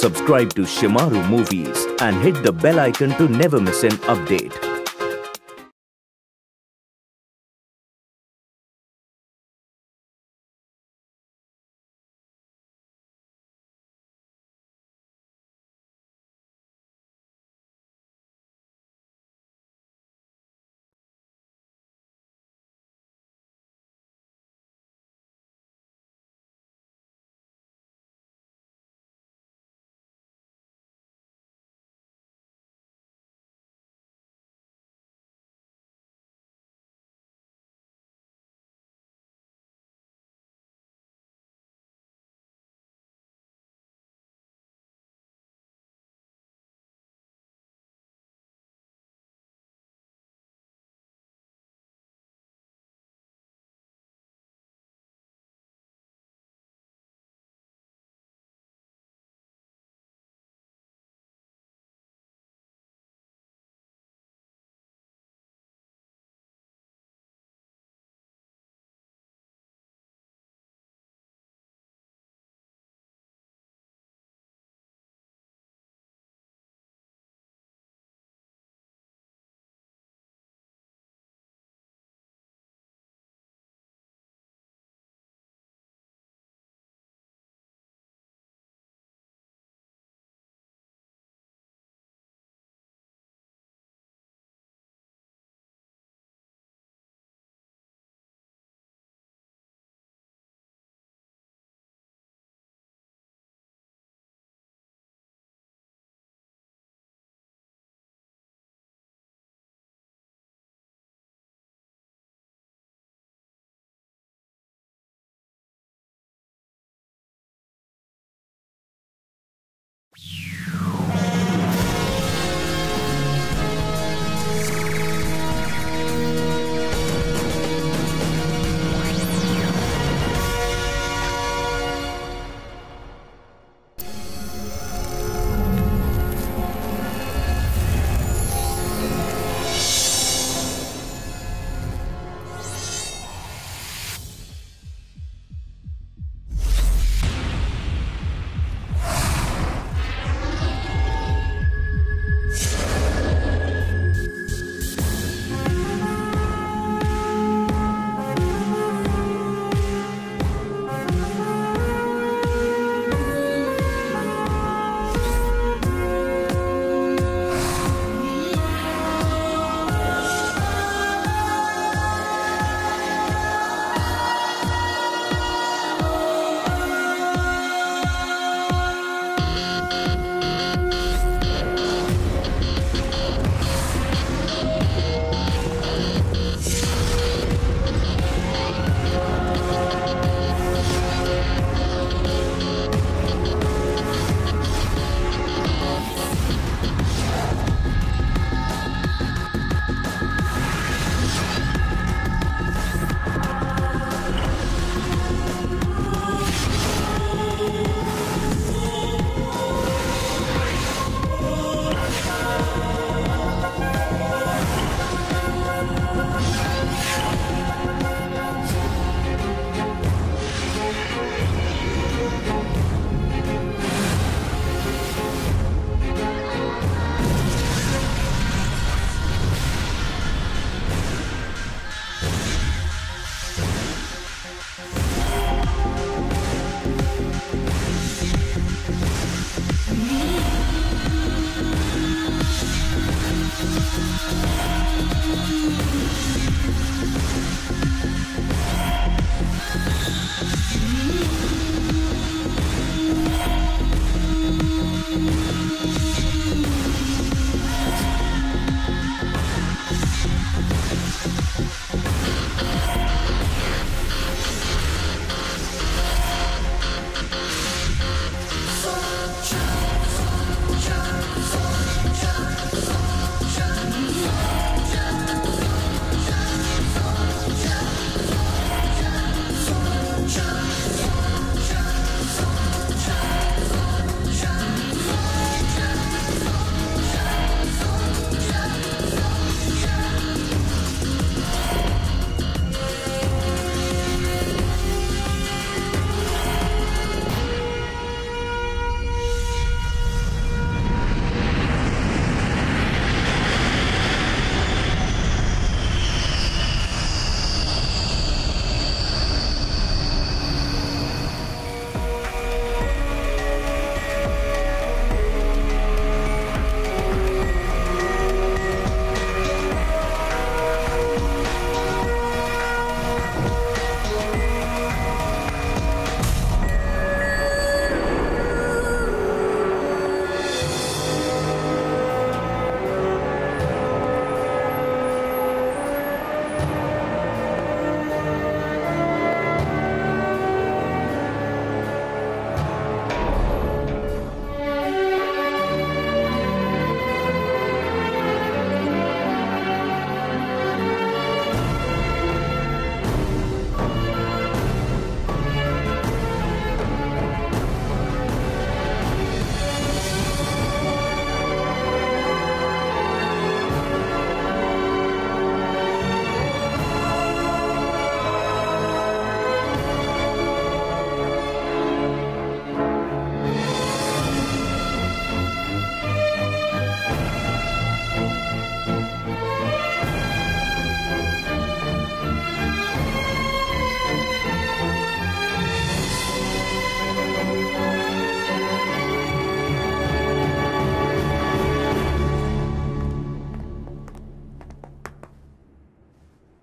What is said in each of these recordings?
subscribe to Shimaru Movies and hit the bell icon to never miss an update.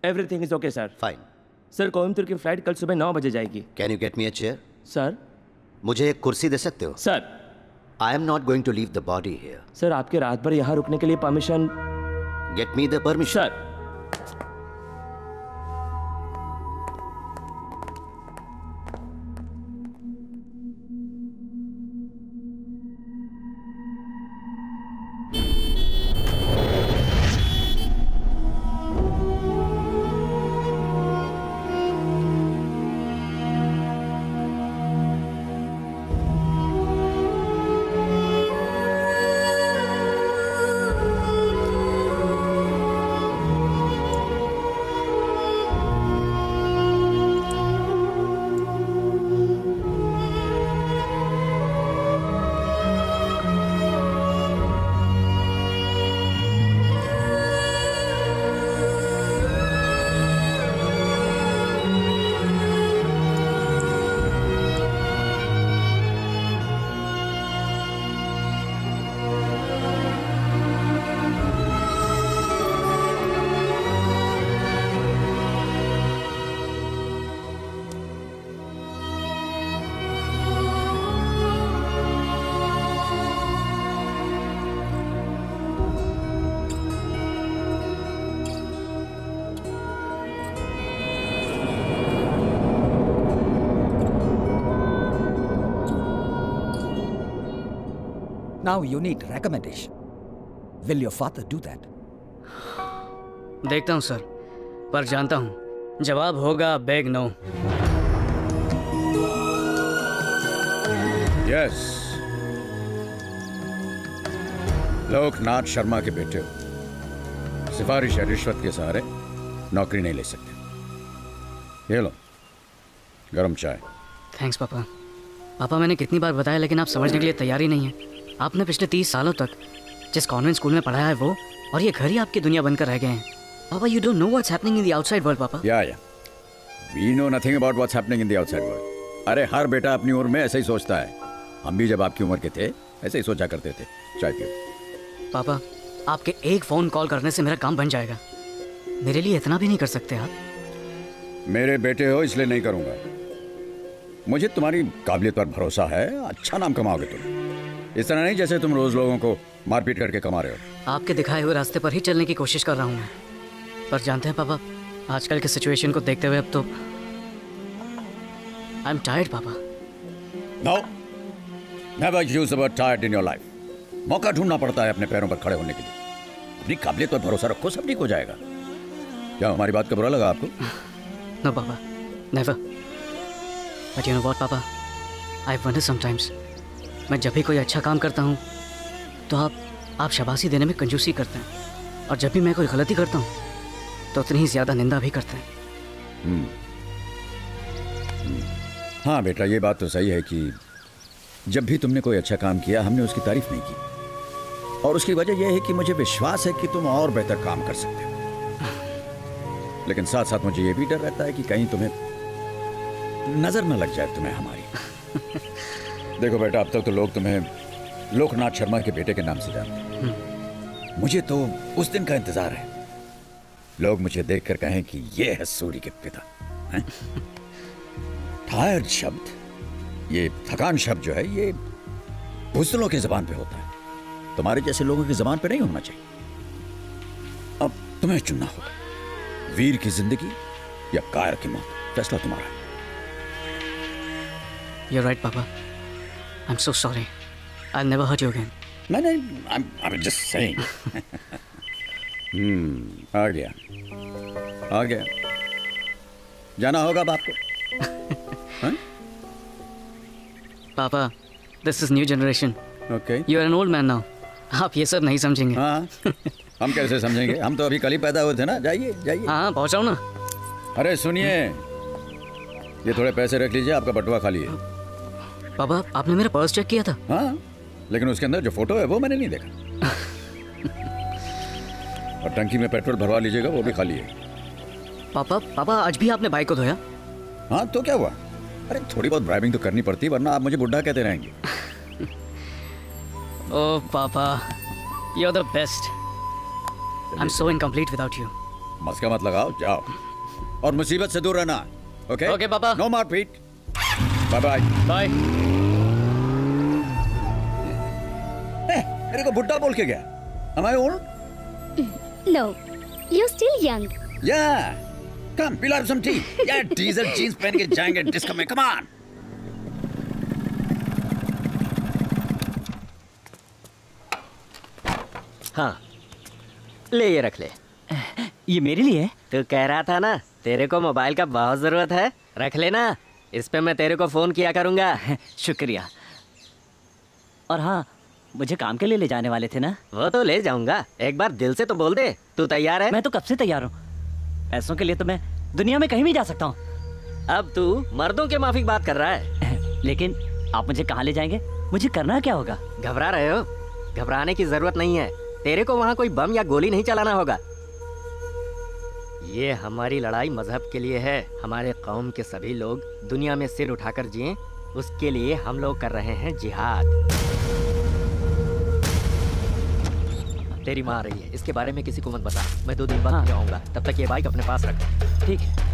Everything is okay sir. Fine. Sir Coimbatore की flight कल सुबह 9 बजे जाएगी। Can you get me a chair? Sir मुझे एक कुर्सी दे सकते हो? Sir I am not going to leave the body here. Sir आपके रात भर यहाँ रुकने के लिए permission. Get me the permission. Sir Now you need recommendation. Will your father do that? देखता हूँ सर, पर जानता हूँ जवाब होगा big no. Yes, Loknath Sharma के बेटे हो, सिफारिश या रिश्वत के सहारे नौकरी नहीं ले सकते। ये लो गरम चाय। थैंक्स पापा। पापा मैंने कितनी बार बताया लेकिन आप समझने के लिए तैयार ही नहीं है। आपने पिछले 30 सालों तक जिस कॉन्वेंट स्कूल में पढ़ाया है वो, और ये घर ही आपकी दुनिया बनकर रह गए हैं। Papa you don't know what's happening in the outside world papa. Ya we know nothing about what's happening in the outside world. अरे हर बेटा अपनी उम्र में ऐसे ही सोचता है। हम भी जब आपकी उम्र के थे ऐसे ही सोचा करते थे। चाय पियो। पापा आपके एक फ़ोन कॉल करने से मेरा काम बन जाएगा। मेरे लिए इतना भी नहीं कर सकते आप? मेरे बेटे हो इसलिए नहीं करूँगा। मुझे तुम्हारी काबिलियत पर भरोसा है। अच्छा नाम कमाओगे तुम, इस तरह नहीं जैसे तुम रोज लोगों को मारपीट करके कमा रहे हो। आपके दिखाए हुए रास्ते पर ही चलने की कोशिश कर रहा हूँ मैं। पर जानते हैं पापा, आजकल के सिचुएशन को देखते हुए अब तो I am tired papa. No, never use the word tired in your life. मौका ढूंढना पड़ता है अपने पैरों पर खड़े होने के लिए। अपनी काबिलियत पर भरोसा रखो, सब ठीक हो जाएगा। क्या हमारी बात का बुरा लगा आपको? No papa, never. But you know what papa, I wonder sometimes, मैं जब भी कोई अच्छा काम करता हूँ तो आप शाबाशी देने में कंजूसी करते हैं, और जब भी मैं कोई गलती करता हूँ तो उतनी ही ज़्यादा निंदा भी करते हैं। हाँ बेटा, ये बात तो सही है कि जब भी तुमने कोई अच्छा काम किया हमने उसकी तारीफ नहीं की, और उसकी वजह यह है कि मुझे विश्वास है कि तुम और बेहतर काम कर सकते हो। लेकिन साथ साथ मुझे ये भी डर रहता है कि कहीं तुम्हें नजर न लग जाए तुम्हें हमारी। देखो बेटा, अब तक तो लोग तुम्हें लोकनाथ शर्मा के बेटे के नाम से जानते हैं। मुझे तो उस दिन का इंतजार है, लोग मुझे देखकर कहें कि ये है सूरी के पिता। टायर्ड शब्द, ये थकान शब्द जो है, ये बुज़दिलों की जबान पे होता है, तुम्हारे जैसे लोगों की जबान पे नहीं होना चाहिए। अब तुम्हें चुनना होगा, वीर की जिंदगी या कायर की मौत। फैसला तुम्हारा है। You're right, Papa. I'm so sorry. I'll never hurt you again. नहीं, I'm just saying. आ गया। जाना होगा बाप को। पापा, this is new generation. Okay. You are an old man now. आप ये सब नहीं समझेंगे। हाँ, हम कैसे समझेंगे? हम तो अभी कल ही पैदा हुए थे ना। जाइए। हाँ, पहुँचाओ ना। अरे सुनिए, ये थोड़े पैसे रख लीजिए, आपका बटुआ खाली है। पापा, आपने मेरा पर्स चेक किया था? हाँ, लेकिन उसके अंदर जो फोटो है वो मैंने नहीं देखा। और टंकी में पेट्रोल भरवा लीजिएगा, वो भी खाली है। पापा आज भी आपने बाइक को धोया? हाँ, तो क्या हुआ? अरे थोड़ी बहुत ड्राइविंग तो करनी पड़ती, वरना आप मुझे बुढ़ा कहते रहेंगे। ओह पापा, you're the best. I'm so incomplete without you. मस्का मत लगाओ, जाओ और मुसीबत से दूर रहना। Okay okay papa. नो मारपीट। Bye bye. बाय। मेरे को बुड्ढा बोल के गया। Am I old? No, you're still young. Yeah. Come, we'll have some tea. Yeah, diesel jeans पहन के जाएंगे डिस्को में। Come on. हाँ, ले ये रख ले। ये मेरे लिए है? तू कह रहा था ना तेरे को मोबाइल का बहुत जरूरत है, रख लेना। इस पे मैं तेरे को फोन किया करूंगा। शुक्रिया। और हाँ, मुझे काम के लिए ले जाने वाले थे ना? वो तो ले जाऊंगा, एक बार दिल से तो बोल दे। तू तैयार है? मैं तो कब से तैयार हूँ। पैसों के लिए तो मैं दुनिया में कहीं भी जा सकता हूँ। अब तू मर्दों के माफिक बात कर रहा है। लेकिन आप मुझे कहाँ ले जाएंगे? मुझे करना क्या होगा? घबरा रहे हो? घबराने की जरूरत नहीं है। तेरे को वहाँ कोई बम या गोली नहीं चलाना होगा। ये हमारी लड़ाई मजहब के लिए है। हमारे कौम के सभी लोग दुनिया में सिर उठाकर जिएं, उसके लिए हम लोग कर रहे हैं जिहाद। तेरी माँ आ रही है, इसके बारे में किसी को मत बता। मैं 2 दिन बाद जाऊंगा, तब तक ये बाइक अपने पास रख। ठीक है।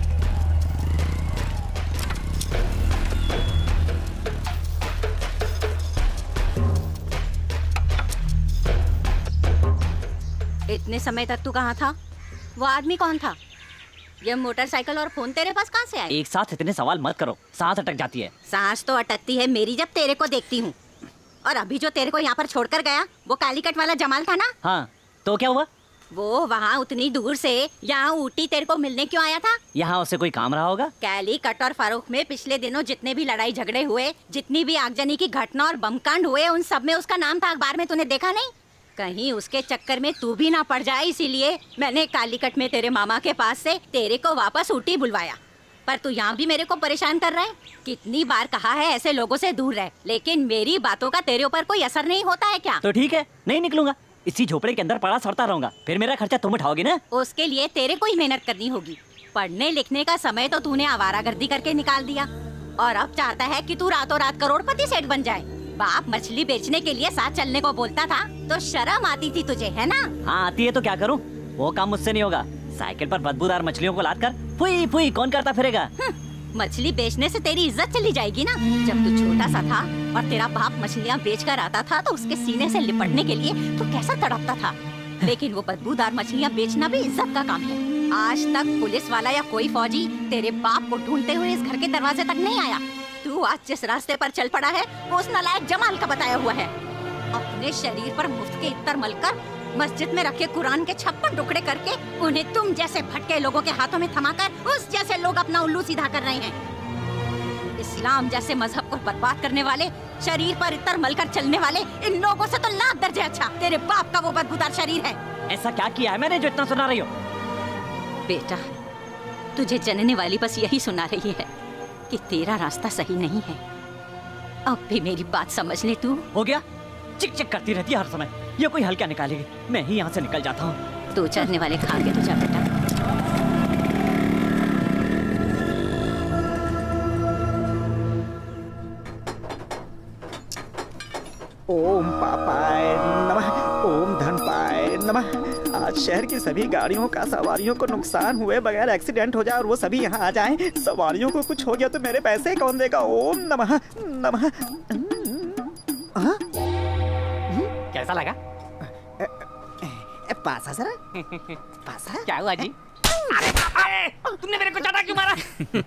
इतने समय तक तू कहाँ था? वो आदमी कौन था? ये मोटरसाइकिल और फोन तेरे पास कहाँ से आए? एक साथ इतने सवाल मत करो, सांस अटक जाती है। सांस तो अटकती है मेरी जब तेरे को देखती हूँ। और अभी जो तेरे को यहाँ पर छोड़कर गया वो कालीकट वाला जमाल था ना? हाँ, तो क्या हुआ? वो वहाँ उतनी दूर से यहाँ ऊटी तेरे को मिलने क्यों आया था? यहाँ उसे कोई काम रहा होगा। कालीकट और फारूक में पिछले दिनों जितने भी लड़ाई झगड़े हुए, जितनी भी आगजनी की घटना और बमकांड हुए, उन सब में उसका नाम था। अखबार में तूने देखा नहीं? कहीं उसके चक्कर में तू भी ना पड़ जाए, इसीलिए मैंने कालीकट में तेरे मामा के पास से तेरे को वापस ऊटी बुलवाया। पर तू यहाँ भी मेरे को परेशान कर रहा है। कितनी बार कहा है ऐसे लोगों से दूर रह, लेकिन मेरी बातों का तेरे ऊपर कोई असर नहीं होता है क्या? तो ठीक है, नहीं निकलूंगा। इसी झोपड़े के अंदर पड़ा सड़ता रहूंगा, फिर मेरा खर्चा तुम उठाओगी ना? उसके लिए तेरे को ही मेहनत करनी होगी। पढ़ने लिखने का समय तो तूने आवारागर्दी करके निकाल दिया, और अब चाहता है कि तू रातों रात करोड़पति सेठ बन जाए। बाप मछली बेचने के लिए साथ चलने को बोलता था तो शर्म आती थी तुझे, है ना? हाँ आती है, तो क्या करूँ? वो काम मुझसे नहीं होगा। साइकिल पर बदबूदार मछलियों को लाद कर फुई फुई कौन करता फिरेगा? मछली बेचने से तेरी इज्जत चली जाएगी ना। जब तू छोटा सा था और तेरा बाप मछलियाँ बेच कर आता था तो उसके सीने से लिपटने के लिए तू कैसा तड़पता था। लेकिन वो बदबूदार मछलियाँ बेचना भी इज्जत का काम है। आज तक पुलिस वाला या कोई फौजी तेरे बाप को ढूंढते हुए इस घर के दरवाजे तक नहीं आया। तू आज जिस रास्ते पर चल पड़ा है वो उस नालायक जमाल का बताया हुआ है। अपने शरीर पर मुफ्त के इत्तर मलकर, मस्जिद में रखे कुरान के 56 टुकड़े करके उन्हें तुम जैसे भटके लोगों के हाथों में थमाकर उस जैसे लोग अपना उल्लू सीधा कर रहे हैं। इस्लाम जैसे मजहब को बर्बाद करने वाले, शरीर पर इत्तर मलकर चलने वाले इन लोगों से तो लाख दर्जे अच्छा तेरे बाप का वो बदबूदार शरीर है। ऐसा क्या किया है मैंने जो इतना सुना रही हो? बेटा, तुझे जनने वाली बस यही सुना रही है कि तेरा रास्ता सही नहीं है। अब भी मेरी बात समझ ले। तू हो गया, चिक चिक करती रहती है हर समय। ये कोई हल क्या निकालेगी? मैं ही यहाँ से निकल जाता हूँ। तू चरने वाले खा के तो जा बेटा। ओम पापाय नमः, ओम धनपाय नमः। आज शहर की सभी गाड़ियों का सवारियों को नुकसान हुए बगैर एक्सीडेंट हो जाए और वो सभी यहाँ आ जाएं। सवारियों को कुछ हो गया तो मेरे पैसे कौन देगा? ओम नमः नमः। कैसा लगा? पासा जरा पासा। क्या हुआ जी? तुमने मेरे को चाटा क्यों मारा?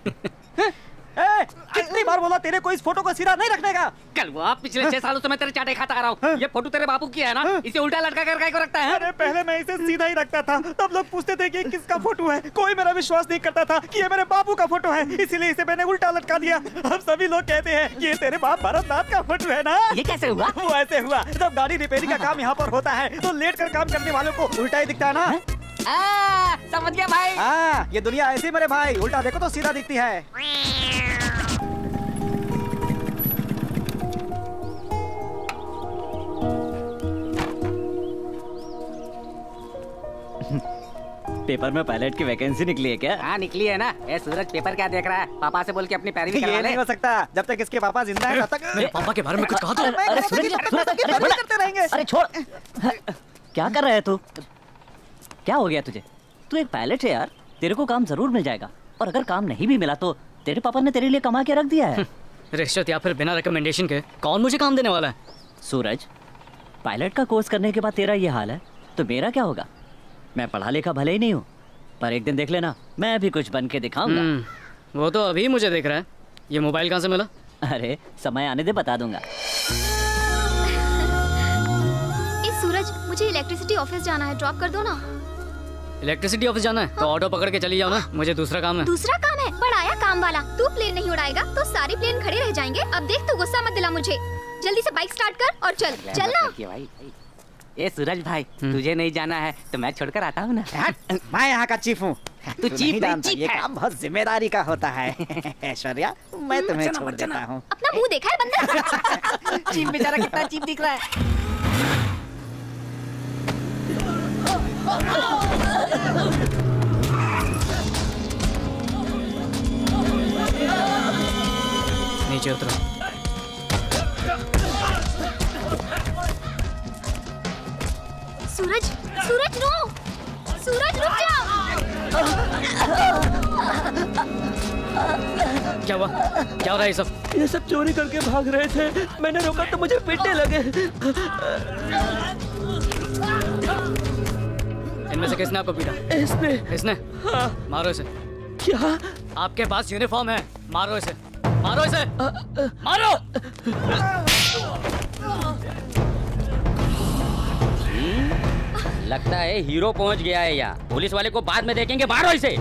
कितनी बार बोला तेरे को इस फोटो को सीधा नहीं रखने का? कल वो आप पिछले 6 सालों से मैं तेरे चाटे खाता आ रहा हूँ। ये फोटो तेरे बापू की है ना? इसे उल्टा लटका कर काय को रखता है? अरे पहले मैं इसे सीधा ही रखता था, तब लोग पूछते थे कि किसका फोटो है। कोई मेरा विश्वास नहीं करता था कि ये मेरे बापू का फोटो है, इसीलिए इसे मैंने उल्टा लटका दिया। अब सभी लोग कहते हैं ये तेरे बाप भरतनाथ का फोटो है ना? ये कैसे हुआ? वो ऐसे हुआ, जब गाड़ी रिपेयरिंग का काम यहाँ पर होता है तो लेट कर काम करने वालों को उल्टा ही दिखता है ना। समझ गया भाई। हाँ, ये दुनिया ऐसी मेरे भाई, उल्टा देखो तो सीधा दिखती है। पेपर में पायलट की वैकेंसी निकली है क्या? हाँ निकली है ना। ए सूरज पेपर क्या देख रहा है? पापा से बोल के अपनी पैरवी करवा ले। ये नहीं हो सकता, जब तक इसके पापा जिंदा है तब तक। मेरे पापा के बारे में कुछ कहा तो? अरे सूरज, करते रहेंगे। अरे छोड़, क्या कर रहा है तू? क्या हो गया तुझे? तू एक पायलट है यार, तेरे को काम जरूर मिल जाएगा। और अगर काम नहीं भी मिला तो तेरे पापा ने तेरे लिए कमा के रख दिया है। रिश्वत या फिर बिना रिकमेंडेशन के कौन मुझे काम देने वाला है? सूरज, पायलट का कोर्स करने के बाद तेरा ये हाल है तो मेरा क्या होगा? मैं पढ़ा लिखा भले ही नहीं हूँ, पर एक दिन देख लेना मैं भी कुछ बन के दिखाऊंगा। वो तो अभी मुझे देख रहा है। ये मोबाइल कहाँ से मिला? अरे समय आने दे, बता दूंगा। सूरज, मुझे इलेक्ट्रिसिटी ऑफिस जाना है, ड्रॉप कर दो ना। इलेक्ट्रिसिटी ऑफिस जाना है? हाँ। तो ऑटो पकड़ के चली जाओ ना, मुझे दूसरा काम है। दूसरा काम है? बड़ाया काम वाला। तू प्लेन नहीं उड़ाएगा तो सारे प्लेन खड़े रह जाएंगे। अब देख, तू गुस्सा मत दिला मुझे। जल्दी से बाइक स्टार्ट कर और चल ना। ए सूरज भाई, तुझे नहीं जाना है तो मैं छोड़कर आता हूँ ना। मैं यहाँ का चीफ हूँ। तू चीफ है? ये काम बहुत जिम्मेदारी का होता है। ऐश्वर्या, मैं तुम्हें छोड़ देता हूँ। अपना मुँह देखा है बंदा? चीफ बेचारा कितना चीफ दिख रहा है। नीचे उतरो। सूरज, सूरज रो, सूरज रुक जा। क्या हुआ? क्या हो रहा है ये सब? ये सब चोरी करके भाग रहे थे, मैंने रोका तो मुझे पीटने लगे। इनमें से किसने आपको पीटा? इसने? हाँ। मारो इसे। क्या? आपके पास यूनिफॉर्म है, मारो इसे, मारो इसे, मारो। लगता है हीरो पहुंच गया है यहाँ। पुलिस वाले को बाद में देखेंगे, मारो इसे।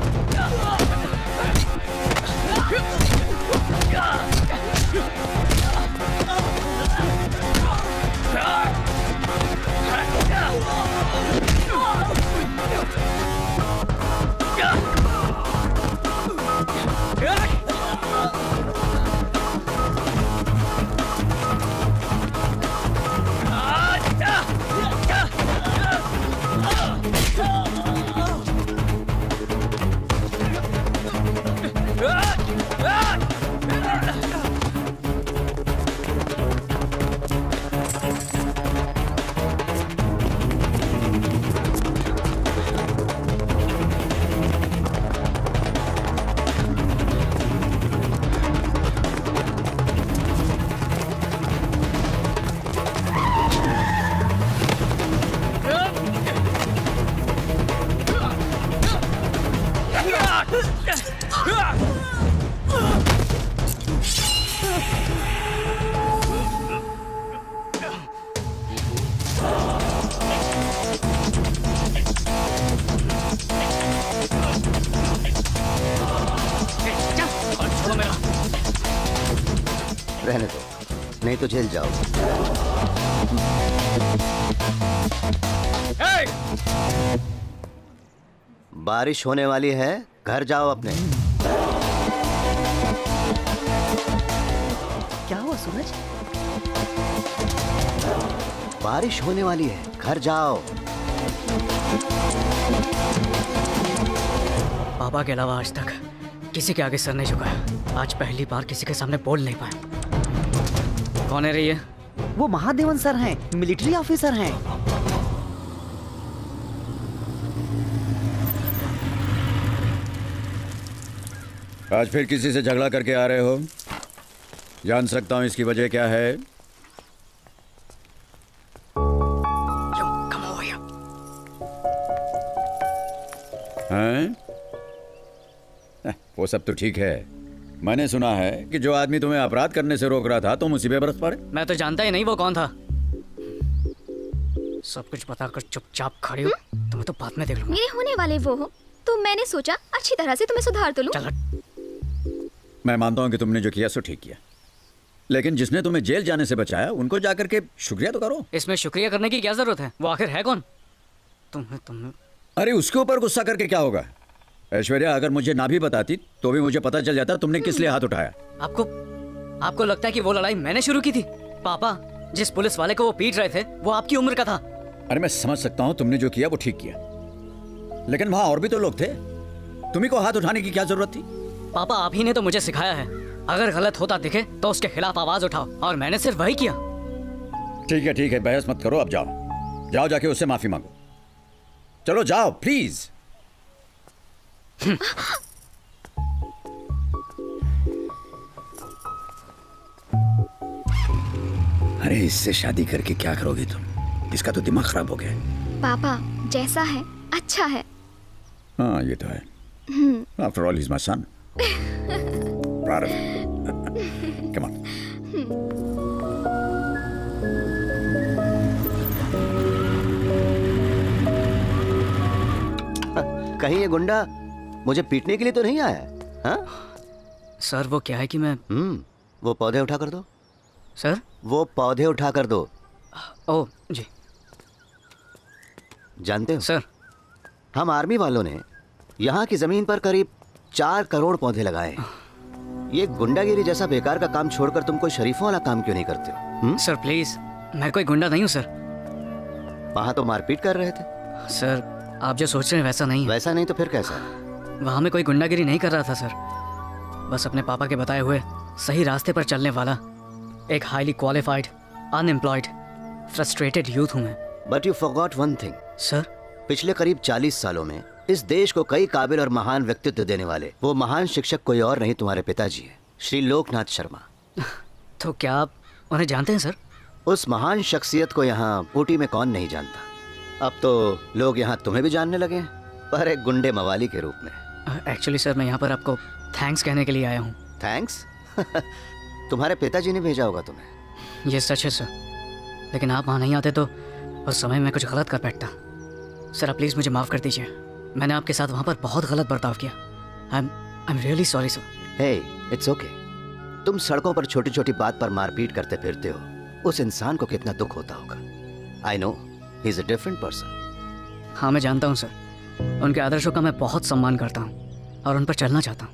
रहने दो, नहीं तो जेल जाओ। बारिश होने वाली है, घर जाओ अपने। क्या हुआ सूरज? बारिश होने वाली है, घर जाओ। पापा के अलावा आज तक किसी के आगे सर नहीं झुकाया। आज पहली बार किसी के सामने बोल नहीं पाया। कौन है रही है? वो महादेवन सर हैं, मिलिट्री ऑफिसर हैं। आज फिर किसी से झगड़ा करके आ रहे हो? जान सकता हूं इसकी वजह क्या है? हैं? वो सब तो ठीक है। मैंने सुना है कि जो आदमी तुम्हें अपराध करने से रोक रहा था तुम उसी पे बरस पड़े। मैं तो जानता ही नहीं वो कौन था। सब कुछ बताकर चुपचाप खड़ी हो, तुम्हें तो बाद में देख लूंगा। मेरे होने वाले वो हो तो मैंने सोचा अच्छी तरह से तुम्हें सुधार तो लूं। मैं मानता हूँ कि तुमने जो किया सो ठीक किया, लेकिन जिसने तुम्हें जेल जाने से बचाया उनको जाकर के शुक्रिया तो करो। इसमें शुक्रिया करने की क्या जरूरत है? वो आखिर है कौन? तुम्हें अरे उसके ऊपर गुस्सा करके क्या होगा? ऐश्वर्या, अगर मुझे ना भी बताती तो भी मुझे पता चल जाता तुमने किस लिए हाथ उठाया। आपको लगता है कि वो लड़ाई मैंने शुरू की थी? पापा, जिस पुलिस वाले को वो पीट रहे थे वो आपकी उम्र का था। अरे मैं समझ सकता हूँ तुमने जो किया वो ठीक किया, लेकिन वहां और भी तो लोग थे। तुम्ही को हाथ उठाने की क्या जरूरत थी? पापा, आप ही ने तो मुझे सिखाया है, अगर गलत होता दिखे तो उसके खिलाफ आवाज उठाओ, और मैंने सिर्फ वही किया। ठीक है, बहस मत करो। अब जाओ जाके उससे माफी मांगो। चलो जाओ प्लीज। अरे इससे शादी करके क्या करोगी तुम? इसका तो दिमाग खराब हो गया है। पापा जैसा है अच्छा है। हाँ ये तो है। After all, he's my son. Proud of him. Come on. कहीं ये गुंडा मुझे पीटने के लिए तो नहीं आया है? हाँ? सर वो क्या है कि मैं वो पौधे उठा कर दो। सर वो पौधे उठा कर दो। ओ जी। जानते हो सर, हम आर्मी वालों ने यहाँ की जमीन पर करीब 4 करोड़ पौधे लगाए। ये गुंडागिरी जैसा बेकार का काम छोड़कर तुम कोई शरीफों वाला काम क्यों नहीं करते हो? सर प्लीज, मैं कोई गुंडा नहीं हूँ सर। वहाँ तो मारपीट कर रहे थे। सर आप जो सोच रहे हैं वैसा नहीं है। वैसा नहीं तो फिर कैसा? वहाँ में कोई गुंडागिरी नहीं कर रहा था सर। बस अपने पापा के बताए हुए सही रास्ते पर चलने वाला एक highly qualified, unemployed, frustrated youth हूँ मैं। But you forgot one thing. Sir, पिछले करीब 40 सालों में इस देश को कई काबिल और महान व्यक्तित्व देने वाले वो महान शिक्षक कोई और नहीं, तुम्हारे पिताजी हैं, श्री लोकनाथ शर्मा। तो क्या आप उन्हें जानते हैं सर? उस महान शख्सियत को यहाँ ऊटी में कौन नहीं जानता। अब तो लोग यहाँ तुम्हें भी जानने लगे हैं, पर एक गुंडे मवाली के रूप में। एक्चुअली सर मैं यहाँ पर आपको थैंक्स कहने के लिए आया हूँ। थैंक्स? तुम्हारे पिताजी ने भेजा होगा तुम्हें। ये सच है सर, लेकिन आप वहाँ नहीं आते तो उस समय मैं कुछ गलत कर बैठता। सर आप प्लीज़ मुझे माफ़ कर दीजिए, मैंने आपके साथ वहाँ पर बहुत गलत बर्ताव किया। I am really sorry sir. Hey it's okay. तुम सड़कों पर छोटी छोटी बात पर मारपीट करते फिरते हो, उस इंसान को कितना दुख होता होगा। I know he is a different person. हाँ मैं जानता हूँ सर, उनके आदर्शों का मैं बहुत सम्मान करता हूँ और उन पर चलना चाहता हूँ।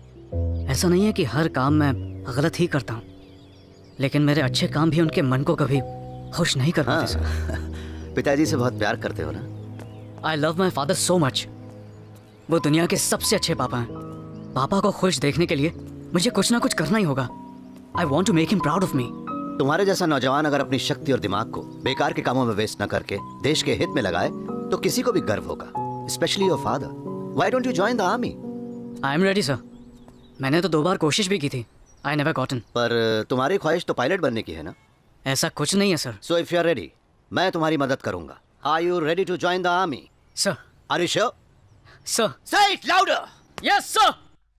ऐसा नहीं है कि हर काम मैं गलत ही करता हूँ, लेकिन मेरे अच्छे काम भी उनके मन को कभी खुश नहीं कर पाते सर। पिताजी से बहुत प्यार करते हो ना? I love my father so much. वो दुनिया के सबसे अच्छे पापा हैं। पापा को खुश देखने के लिए मुझे कुछ ना कुछ करना ही होगा। I want to make him proud of me. तुम्हारे जैसा नौजवान अगर अपनी शक्ति और दिमाग को बेकार के कामों में वेस्ट न करके देश के हित में लगाए तो किसी को भी गर्व होगा, specially your father. Why don't you join the army? I am ready sir. मैंने तो 2 बार कोशिश भी की थी, आई नेवर गॉटन। पर तुम्हारी ख्वाहिश तो पायलट बनने की है ना? ऐसा कुछ नहीं है sir. So if you are ready, मैं तुम्हारी मदद करूंगा। Are you ready to join the army? Sir. Are you sure? Sir. Say it louder. Yes sir.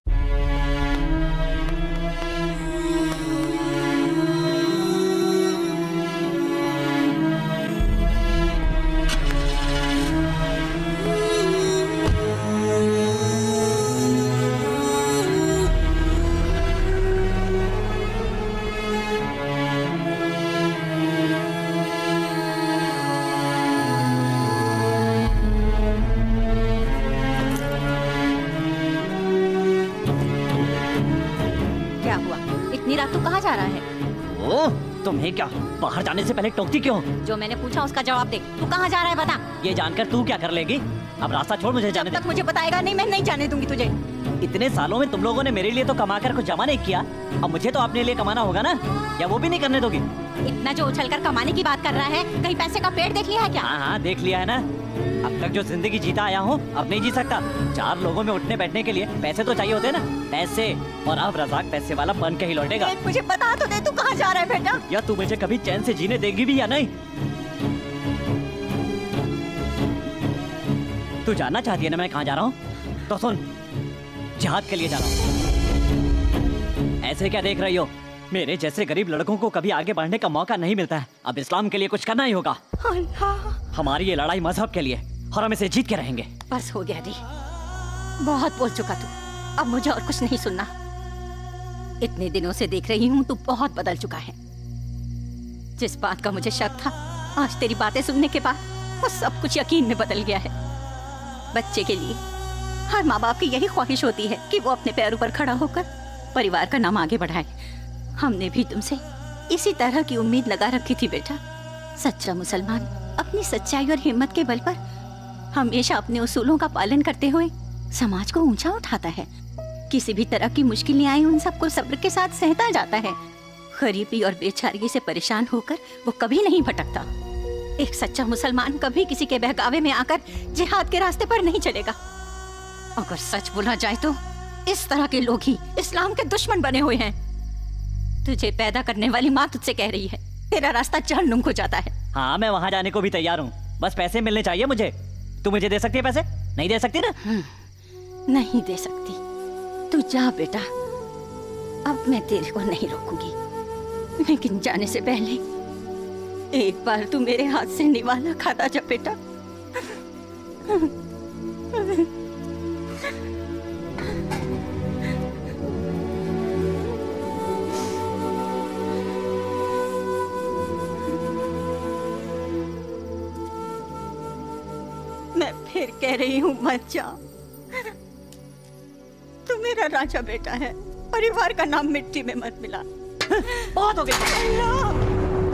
तू कहाँ जा रहा है? ओह, तुम्हें क्या बाहर जाने से पहले टोकती क्यों? जो मैंने पूछा उसका जवाब दे। तू कहाँ जा रहा है बता। ये जानकर तू क्या कर लेगी? अब रास्ता छोड़, मुझे जाने दे। जब तक मुझे बताएगा नहीं, मैं नहीं जाने दूंगी तुझे। इतने सालों में तुम लोगों ने मेरे लिए तो कमा कर कुछ जमा नहीं किया, अब मुझे तो अपने लिए कमाना होगा ना, या वो भी नहीं करने दोगी? इतना जो उछलकर कमाने की बात कर रहा है, कहीं पैसे का पेड़ देख लिया है क्या? हाँ देख लिया है ना। अब तक जो जिंदगी जीता आया हूँ अब नहीं जी सकता। 4 लोगों में उठने बैठने के लिए पैसे तो चाहिए होते ना, पैसे। और अब रज़ाक पैसे वाला बन के ही लौटेगा। मुझे बता तो दे, तू कहाँ जा रहा है बेटा? या तू मुझे कभी चैन से जीने देगी भी या नहीं? तू जानना चाहती है ना मैं कहाँ जा रहा हूँ? तो सुन, जिहाद के लिए जा रहा हूँ। ऐसे क्या देख रही हो? मेरे जैसे गरीब लड़कों को कभी आगे बढ़ने का मौका नहीं मिलता है। अब इस्लाम के लिए कुछ करना ही होगा। हमारी ये लड़ाई मजहब के लिए, और हम इसे जीत के रहेंगे। बस हो गया दी, बहुत बोल चुका तू, अब मुझे और कुछ नहीं सुनना। इतने दिनों से देख रही हूँ तू बहुत बदल चुका है। जिस बात का मुझे शक था, आज तेरी बातें सुनने के बाद वो सब कुछ यकीन में बदल गया है। बच्चे के लिए हर माँ बाप की यही ख्वाहिश होती है कि वो अपने पैरों पर खड़ा होकर परिवार का नाम आगे बढ़ाए। हमने भी तुमसे इसी तरह की उम्मीद लगा रखी थी बेटा। सच्चा मुसलमान अपनी सच्चाई और हिम्मत के बल पर हमेशा अपने उसूलों का पालन करते हुए समाज को ऊंचा उठाता है। किसी भी तरह की मुश्किलें आए उन सबको सब्र के साथ सहता जाता है। गरीबी और बेचारगी से परेशान होकर वो कभी नहीं भटकता। एक सच्चा मुसलमान कभी किसी के बहकावे में आकर जिहाद के रास्ते पर नहीं चलेगा। अगर सच बोला जाए तो इस तरह के लोग ही इस्लाम के दुश्मन बने हुए हैं। तुझे पैदा करने वाली माँ तुझसे कह रही है तेरा रास्ता जहन्नुम को जाता है। हाँ, मैं वहाँ जाने को भी तैयार हूँ, बस पैसे मिलने चाहिए मुझे। तू मुझे दे सकती है पैसे? नहीं दे सकती ना? नहीं दे सकती। तू जा बेटा, अब मैं तेरे को नहीं रोकूंगी, लेकिन जाने से पहले एक बार तू मेरे हाथ से निवाला खाता जा बेटा। मैं फिर कह रही हूँ मत जा। तू मेरा राजा बेटा है, परिवार का नाम मिट्टी में मत मिला। बहुत हो गया।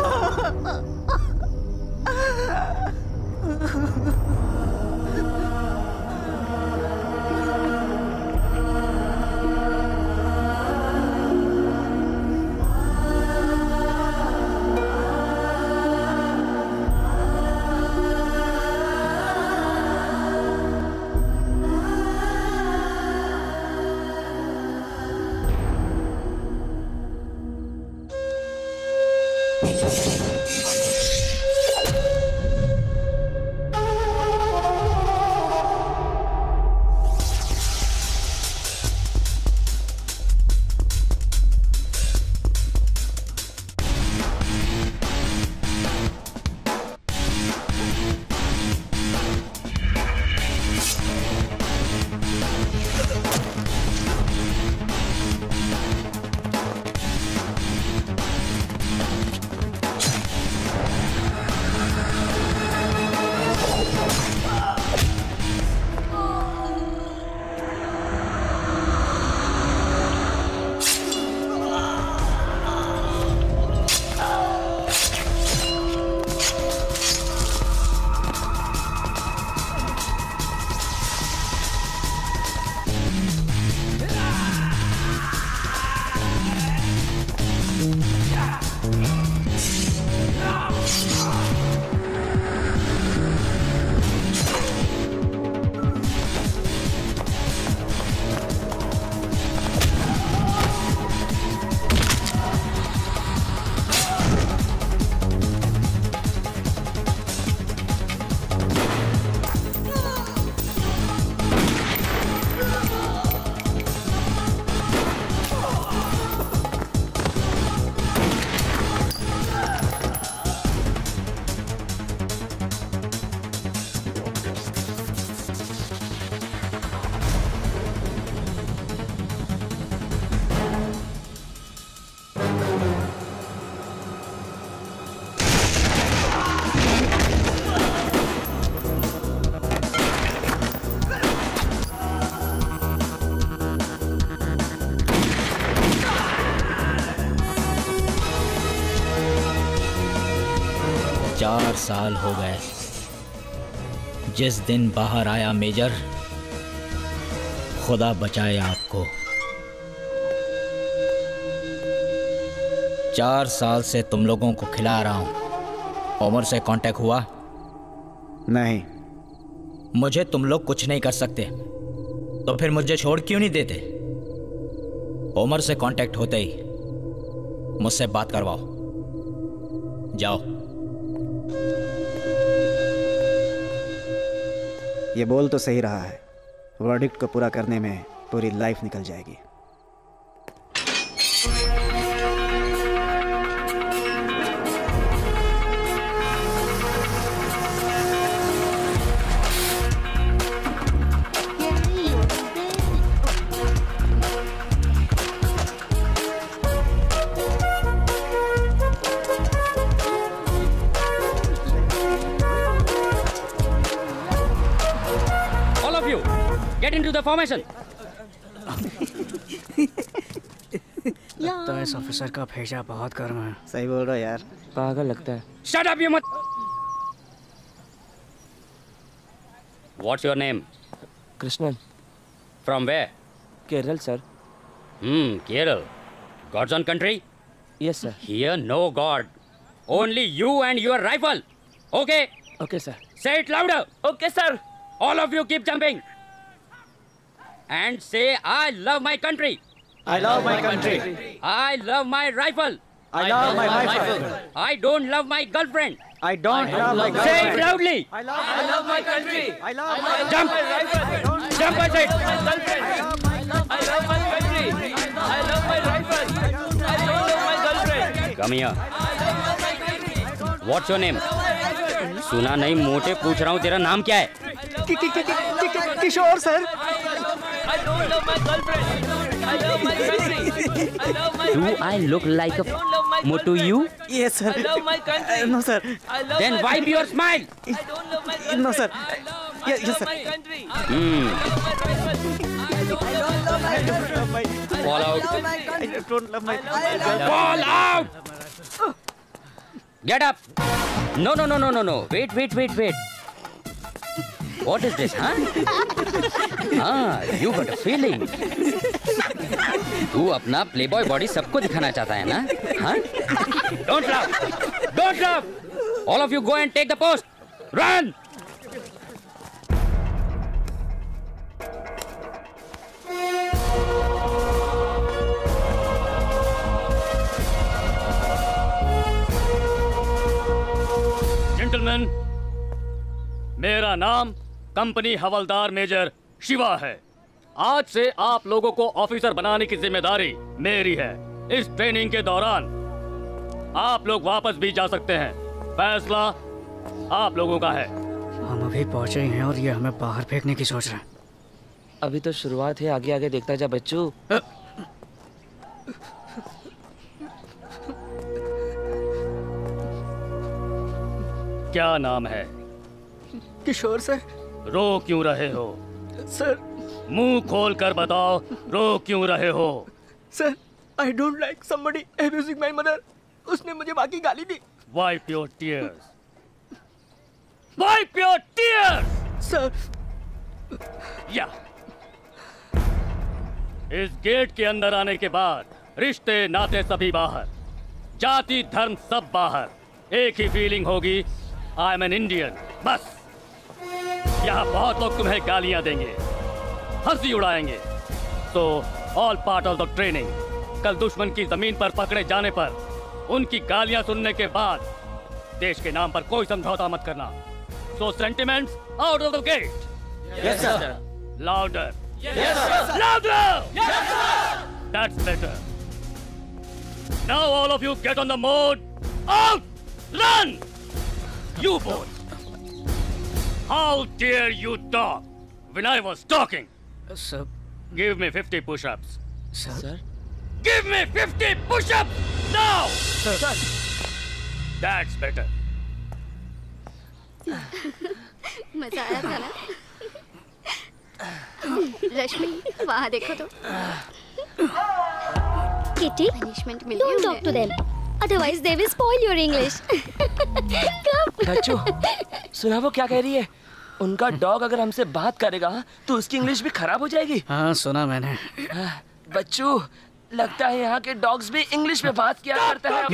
चार साल हो गए जिस दिन बाहर आया मेजर। खुदा बचाए आपको। 4 साल से तुम लोगों को खिला रहा हूं। उमर से कांटेक्ट हुआ? नहीं। मुझे तुम लोग कुछ नहीं कर सकते, तो फिर मुझे छोड़ क्यों नहीं देते? उमर से कांटेक्ट होते ही मुझसे बात करवाओ। जाओ। ये बोल तो सही रहा है, वर्डिक्ट को पूरा करने में पूरी लाइफ निकल जाएगी। Get into the formation. लगता है इस ऑफिसर का भेजा बहुत गर्म है। सही बोल रहा है यार, पागल लगता है। Shut up, you मत। What's your name? Krishnan. From where? Kerala, sir. Kerala. God's own country? Yes, sir. Here, no God. Only you and your rifle. Okay? Okay, sir. Say it louder. Okay, sir. All of you keep jumping. and say I love my country. I love my country. I love my rifle. I love my rifle. I don't love my girlfriend. I don't love my Say girlfriend. it loudly. I love my country. I love my Jump. rifle. Jump, I said. I love my country. I love my rifle. I don't love my girlfriend. Come here. What's your name? सुना नहीं मोटे पूछ रहा हूँ तेरा नाम क्या है? Kishore sir. I don't love my girlfriend. I love my country. I love my Do I look like a motu you? Yes sir. I love my country. No sir. I love Then my wipe country. your smile. I don't love my country. No sir. Yes I sir. love my country. Fall out. I don't love my Fall out. Get up. No. Wait. What is this, huh? You got a feeling. तू अपना Playboy body सबको दिखाना चाहता है ना? हाँ? Don't laugh. All of you go and take the post. Run. Gentleman, मेरा नाम कंपनी हवलदार मेजर शिवा है। आज से आप लोगों को ऑफिसर बनाने की जिम्मेदारी मेरी है। इस ट्रेनिंग के दौरान आप लोग वापस भी जा सकते हैं। फैसला आप लोगों का है। हम अभी पहुंचे ही हैं और ये हमें बाहर फेंकने की सोच रहे हैं। अभी तो शुरुआत है, आगे आगे देखता जा बच्चू। क्या नाम है? किशोर सर। रो क्यों रहे हो? सर। मुंह खोल कर बताओ, रो क्यों रहे हो? Sir, I don't like somebody abusing my mother. उसने मुझे बाकी गाली दी। Wipe your tears. Wipe your tears. Sir. Ya. इस गेट के अंदर आने के बाद रिश्ते नाते सभी बाहर, जाति धर्म सब बाहर। एक ही फीलिंग होगी, आई एम एन इंडियन। बस यहाँ बहुत लोग तुम्हें गालियां देंगे, हंसी उड़ाएंगे। So all part of the training. कल दुश्मन की जमीन पर पकड़े जाने पर उनकी गालियां सुनने के बाद देश के नाम पर कोई समझौता मत करना। So sentiments out of the gate. Yes sir. Louder. Yes, sir. Louder! Yes, sir. That's better. Now all of you get on the mode. Out! Run! You both. How dare you talk when I was talking? Sir. Give me 50 push-ups. Sir. Give me 50 push-ups now! Sir. That's better. मजा आया था ना? रश्मि, वहाँ देखो तो। Kitty, Punishment mill don't गई talk to उन्हें। them. Otherwise, they will spoil your English. Come. बच्चू, सुना वो क्या कह रही है? उनका डॉग अगर हमसे बात करेगा तो उसकी इंग्लिश भी खराब हो जाएगी। हाँ, सुना मैंने। बच्चू, लगता है यहाँ के डॉग्स भी इंग्लिश में बात किया करते हैं।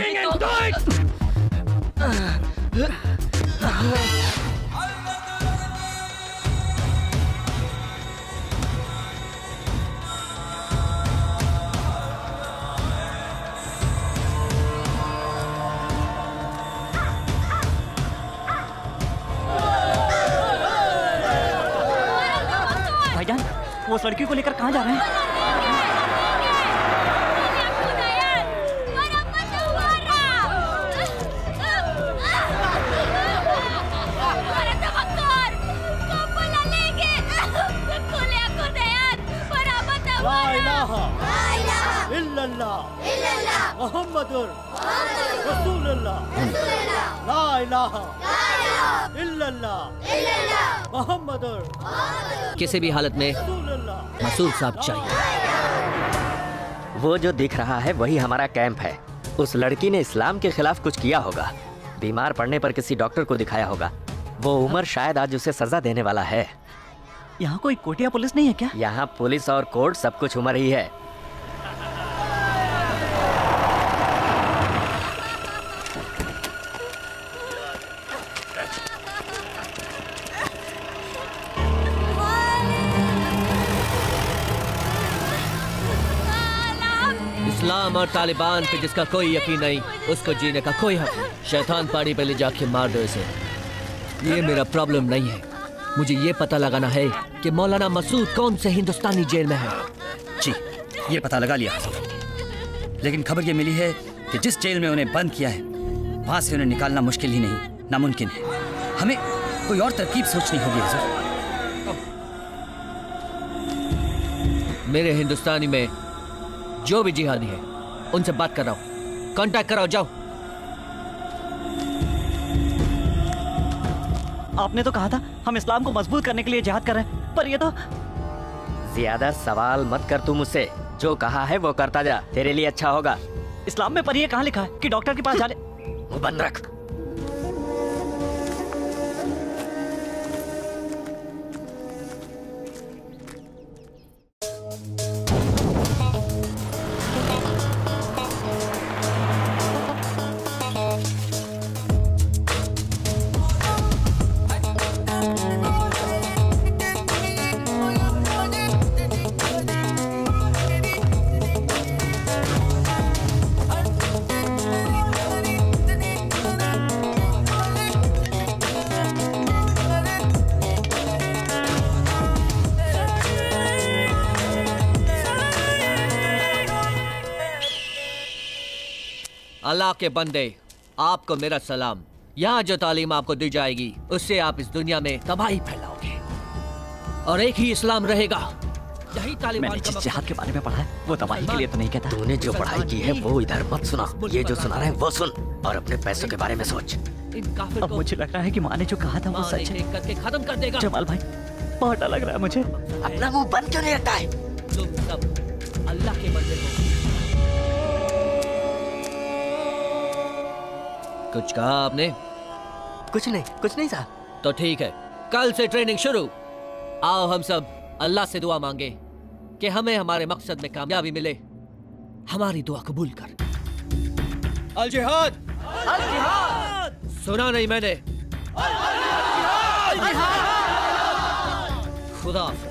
भाईजान, वो उस लड़की को लेकर कहाँ जा रहे हैं? मोहम्मदुर रसूलुल्लाह ला इलाहा इल्लल्लाह मोहम्मदुर। किसी भी हालत में मसूद साहब चाहिए। वो जो दिख रहा है वही हमारा कैंप है। उस लड़की ने इस्लाम के खिलाफ कुछ किया होगा। बीमार पड़ने पर किसी डॉक्टर को दिखाया होगा। वो उमर शायद आज उसे सजा देने वाला है। यहाँ कोई कोटिया पुलिस नहीं है क्या? यहाँ पुलिस और कोर्ट सब कुछ उमर ही है। इस्लाम और तालिबान पे जिसका कोई यकीन नहीं, उसको जीने का कोई हक नहीं। शैतान पानी पे ले जाके मार दो इसे। ये मेरा प्रॉब्लम नहीं है। मुझे ये पता लगाना है कि मौलाना मसूद कौन से हिंदुस्तानी जेल में है। जी, ये पता लगा लिया, लेकिन खबर ये मिली है कि जिस जेल में उन्हें बंद किया है वहां से उन्हें निकालना मुश्किल ही नहीं, नामुमकिन है। हमें कोई और तरकीब सोचनी होगी हुजूर। मेरे हिंदुस्तानी में जो भी जिहादी है उनसे बात कराओ, कांटेक्ट कराओ, जाओ। आपने तो कहा था हम इस्लाम को मजबूत करने के लिए जिहाद कर रहे हैं, पर ये तो। ज्यादा सवाल मत कर तू मुझसे, जो कहा है वो करता जा, तेरे लिए अच्छा होगा। इस्लाम में पर ये कहाँ लिखा है कि डॉक्टर के पास जाने? वो बंद रख। अल्लाह के बंदे, आपको मेरा सलाम। यहाँ जो तालीम आपको दी जाएगी उससे आप इस दुनिया में तबाही फैलाओगे और एक ही इस्लाम रहेगा। यही तालिबान मैंने जिस जिहाद के बारे में पढ़ा है वो तबाही के लिए तो नहीं कहता। तूने जो पढ़ाई की है वो इधर मत सुना, ये जो सुना रहे हैं वो सुन और अपने पैसों के बारे में सोच। अब मुझे लग रहा है कि माँ ने जो कहा था वो सच है। करके खत्म कर देगा। जमाल भाई, बहुत डर लग रहा है मुझे। अपना मुंह बंद क्यों नहीं रखता है? तुम सब अल्लाह के बंदे हो। कुछ कहा आपने? कुछ नहीं साहब। तो ठीक है, कल से ट्रेनिंग शुरू। आओ हम सब अल्लाह से दुआ मांगे कि हमें हमारे मकसद में कामयाबी मिले। हमारी दुआ कबूल कर। अल जिहाद, अल जिहाद। सुना नहीं मैंने? खुदा हाफिज।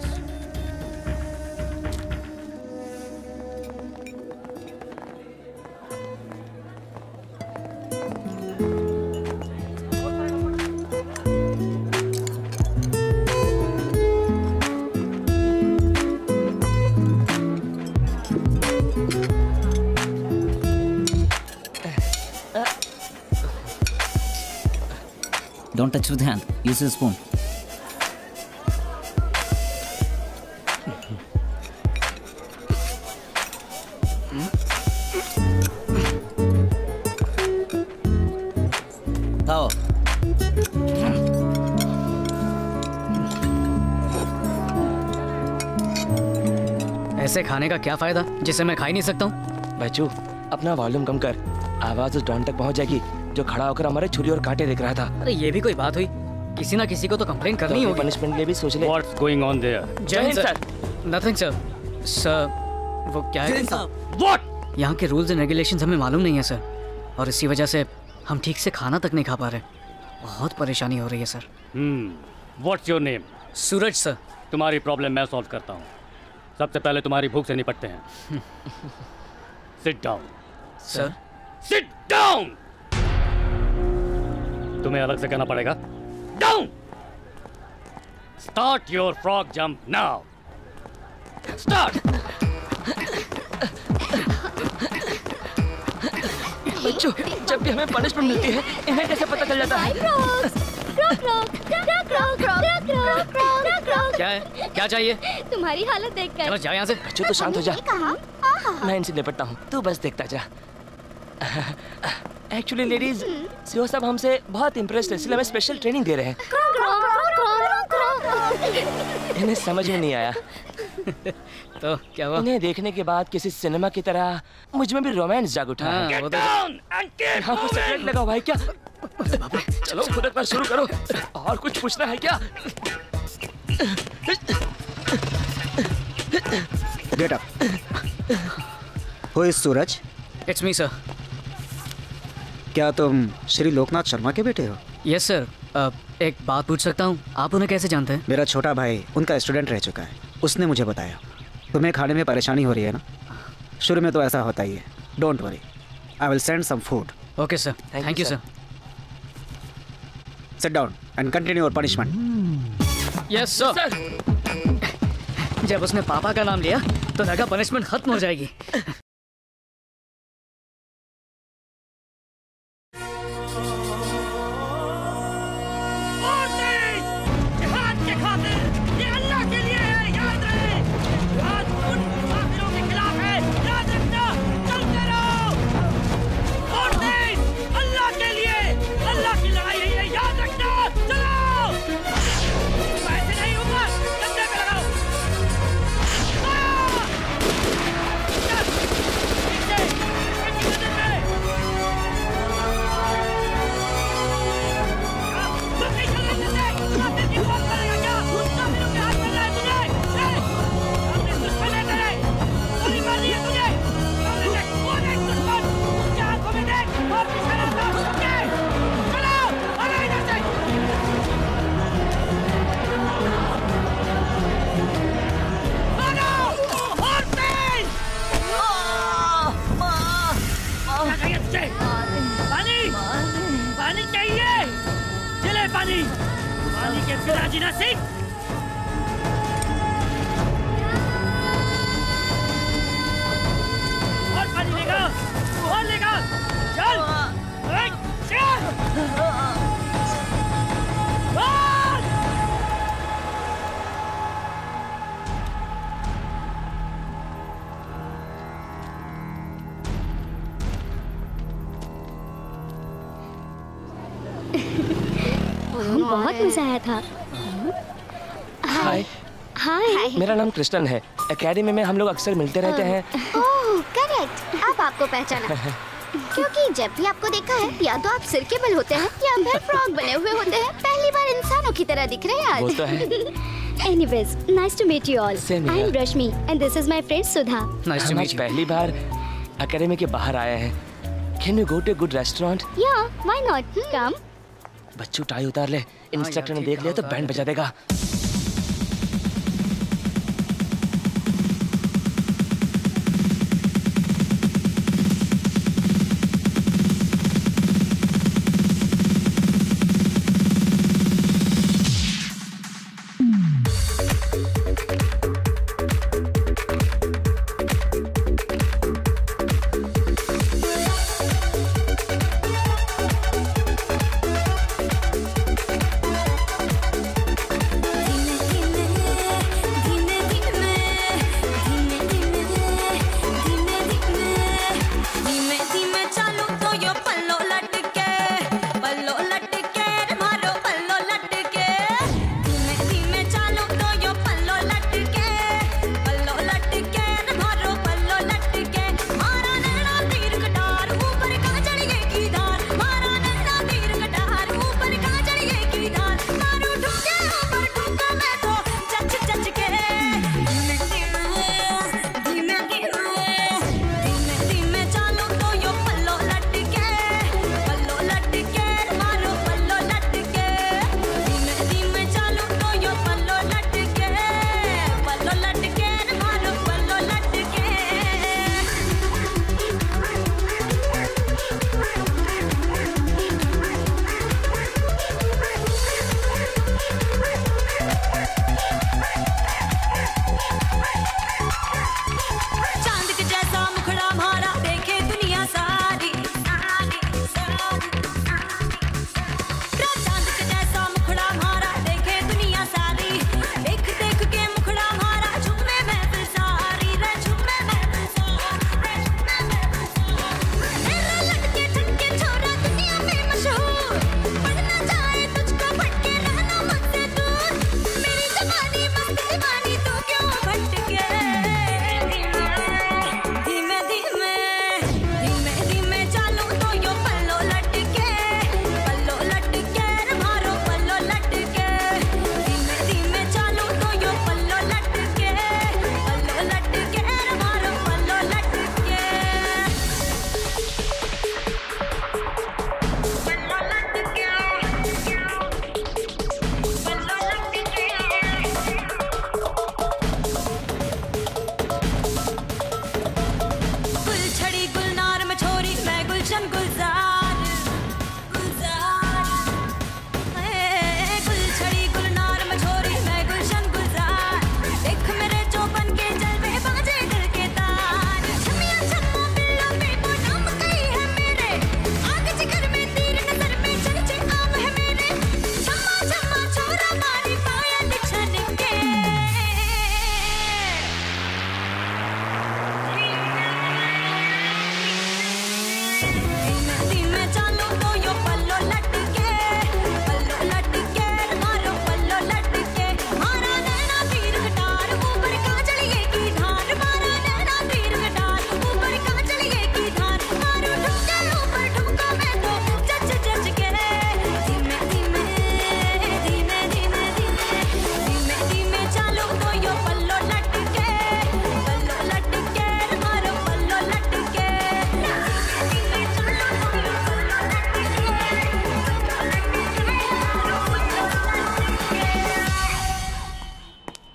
Don't touch with hand. Use a spoon. आओ। ऐसे खाने का क्या फायदा जिसे मैं खा ही नहीं सकता हूँ? बच्चू, अपना वॉल्यूम कम कर, आवाज उस डॉन तक पहुँच जाएगी जो खड़ा होकर हमारे छुरी और कांटे देख रहा था। अरे ये भी कोई बात हुई? किसी ना किसी को तो कंप्लेन करनी होगी। पनिशमेंट लिए भी सोच ले। What's going on there? जय हिंद सर। Nothing sir. सर वो क्या है? What? यहाँ के रूल्स एंड रेगुलेशंस हमें मालूम नहीं है सर, और इसी वजह से हम ठीक से खाना तक नहीं खा पा रहे। बहुत परेशानी हो रही है sir. What's your name? Suraj sir. तुम्हारी प्रॉब्लम मैं सॉल्व करता हूँ। सबसे पहले तुम्हारी भूख से निपटते हैं। Sit down. Sir. Sit down. तुम्हें अलग से कहना पड़ेगा। Down. Start your frog jump now. Start. बच्चों, जब भी हमें पनिशमेंट मिलती है इन्हें कैसे पता चल जाता है? क्या है? क्या चाहिए? तुम्हारी हालत देखकर। चलो जाओ यहाँ से। बच्चों तो शांत हो जा, मैं इनसे निपटता हूँ, तू बस देखता जा। एक्चुअली लेडीज, सीओ साहब हमसे बहुत इम्प्रेस्ड है, इसलिए हमें स्पेशल ट्रेनिंग दे रहे हैं। इन्हें समझ में नहीं आया। तो क्या हुआ? इन्हें देखने के बाद किसी सिनेमा की तरह मुझ में भी रोमांस जाग उठा है। यहाँ पर सिगरेट लगा भाई क्या? चलो खुद एक बार शुरू करो। और कुछ पूछना है क्या? Get up. Who is Suraj? It's me sir. क्या तुम श्री लोकनाथ शर्मा के बेटे हो? Yes sir. एक बात पूछ सकता हूँ, आप उन्हें कैसे जानते हैं? मेरा छोटा भाई उनका स्टूडेंट रह चुका है, उसने मुझे बताया। तुम्हें खाने में परेशानी हो रही है ना? शुरू में तो ऐसा होता ही है, Don't worry. I will send some food. Okay, sir. Thank you, sir. Sit down and continue your punishment. Yes, sir. जब उसने पापा का नाम लिया तो लगा पनिशमेंट खत्म हो जाएगी। बहुत मजा आया था। हाय। हाय। मेरा नाम कृष्णन है। एकेडमी में हम लोग अक्सर मिलते रहते हैं। ओह करेक्ट, अब आपको पहचाना। क्योंकि जब भी आपको देखा है या तो आप सिर के बल होते हैं या फिर फ्रॉग बने हुए होते हैं। पहली बार इंसानों की तरह दिख रहे हैं आज। वो तो है। Anyways, nice to meet you all. Same here. I'm Rashmi and this is my friend Sudha. Nice to meet you. पहली बार एकेडमी के बाहर आए हैं। Can we go to a good restaurant? Yeah, why not? Come. बच्चों tie उतार ले। Instructor ने देख लिया तो बैंड बजा देगा।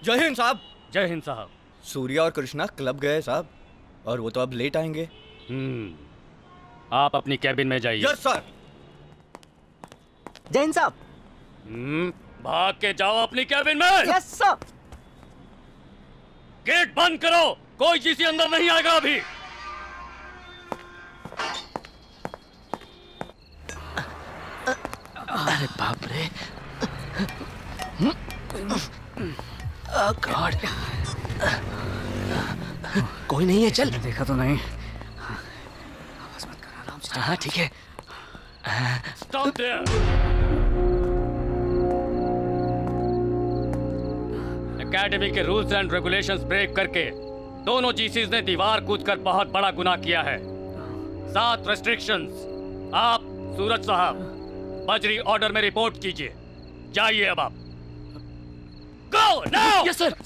जय हिंद साहब। जय हिंद साहब। सूर्या और कृष्णा क्लब गए साहब, और वो तो अब लेट आएंगे। आप अपनी कैबिन में जाइए। Yes sir. जय हिंद साहब। भाग के जाओ अपनी कैबिन में। Yes sir. गेट बंद करो, कोई जीसी अंदर नहीं आएगा अभी। अरे बाप रे। गॉड, कोई नहीं है, चल। देखा तो नहीं। हाँ ठीक है। Stop there. एकेडमी के रूल्स एंड रेगुलेशंस ब्रेक करके दोनों जीसीज ने दीवार कूदकर बहुत बड़ा गुनाह किया है। 7 रेस्ट्रिक्शंस। आप सूरज साहब बजरी ऑर्डर में रिपोर्ट कीजिए। जाइए अब आप। Go now. Yes sir.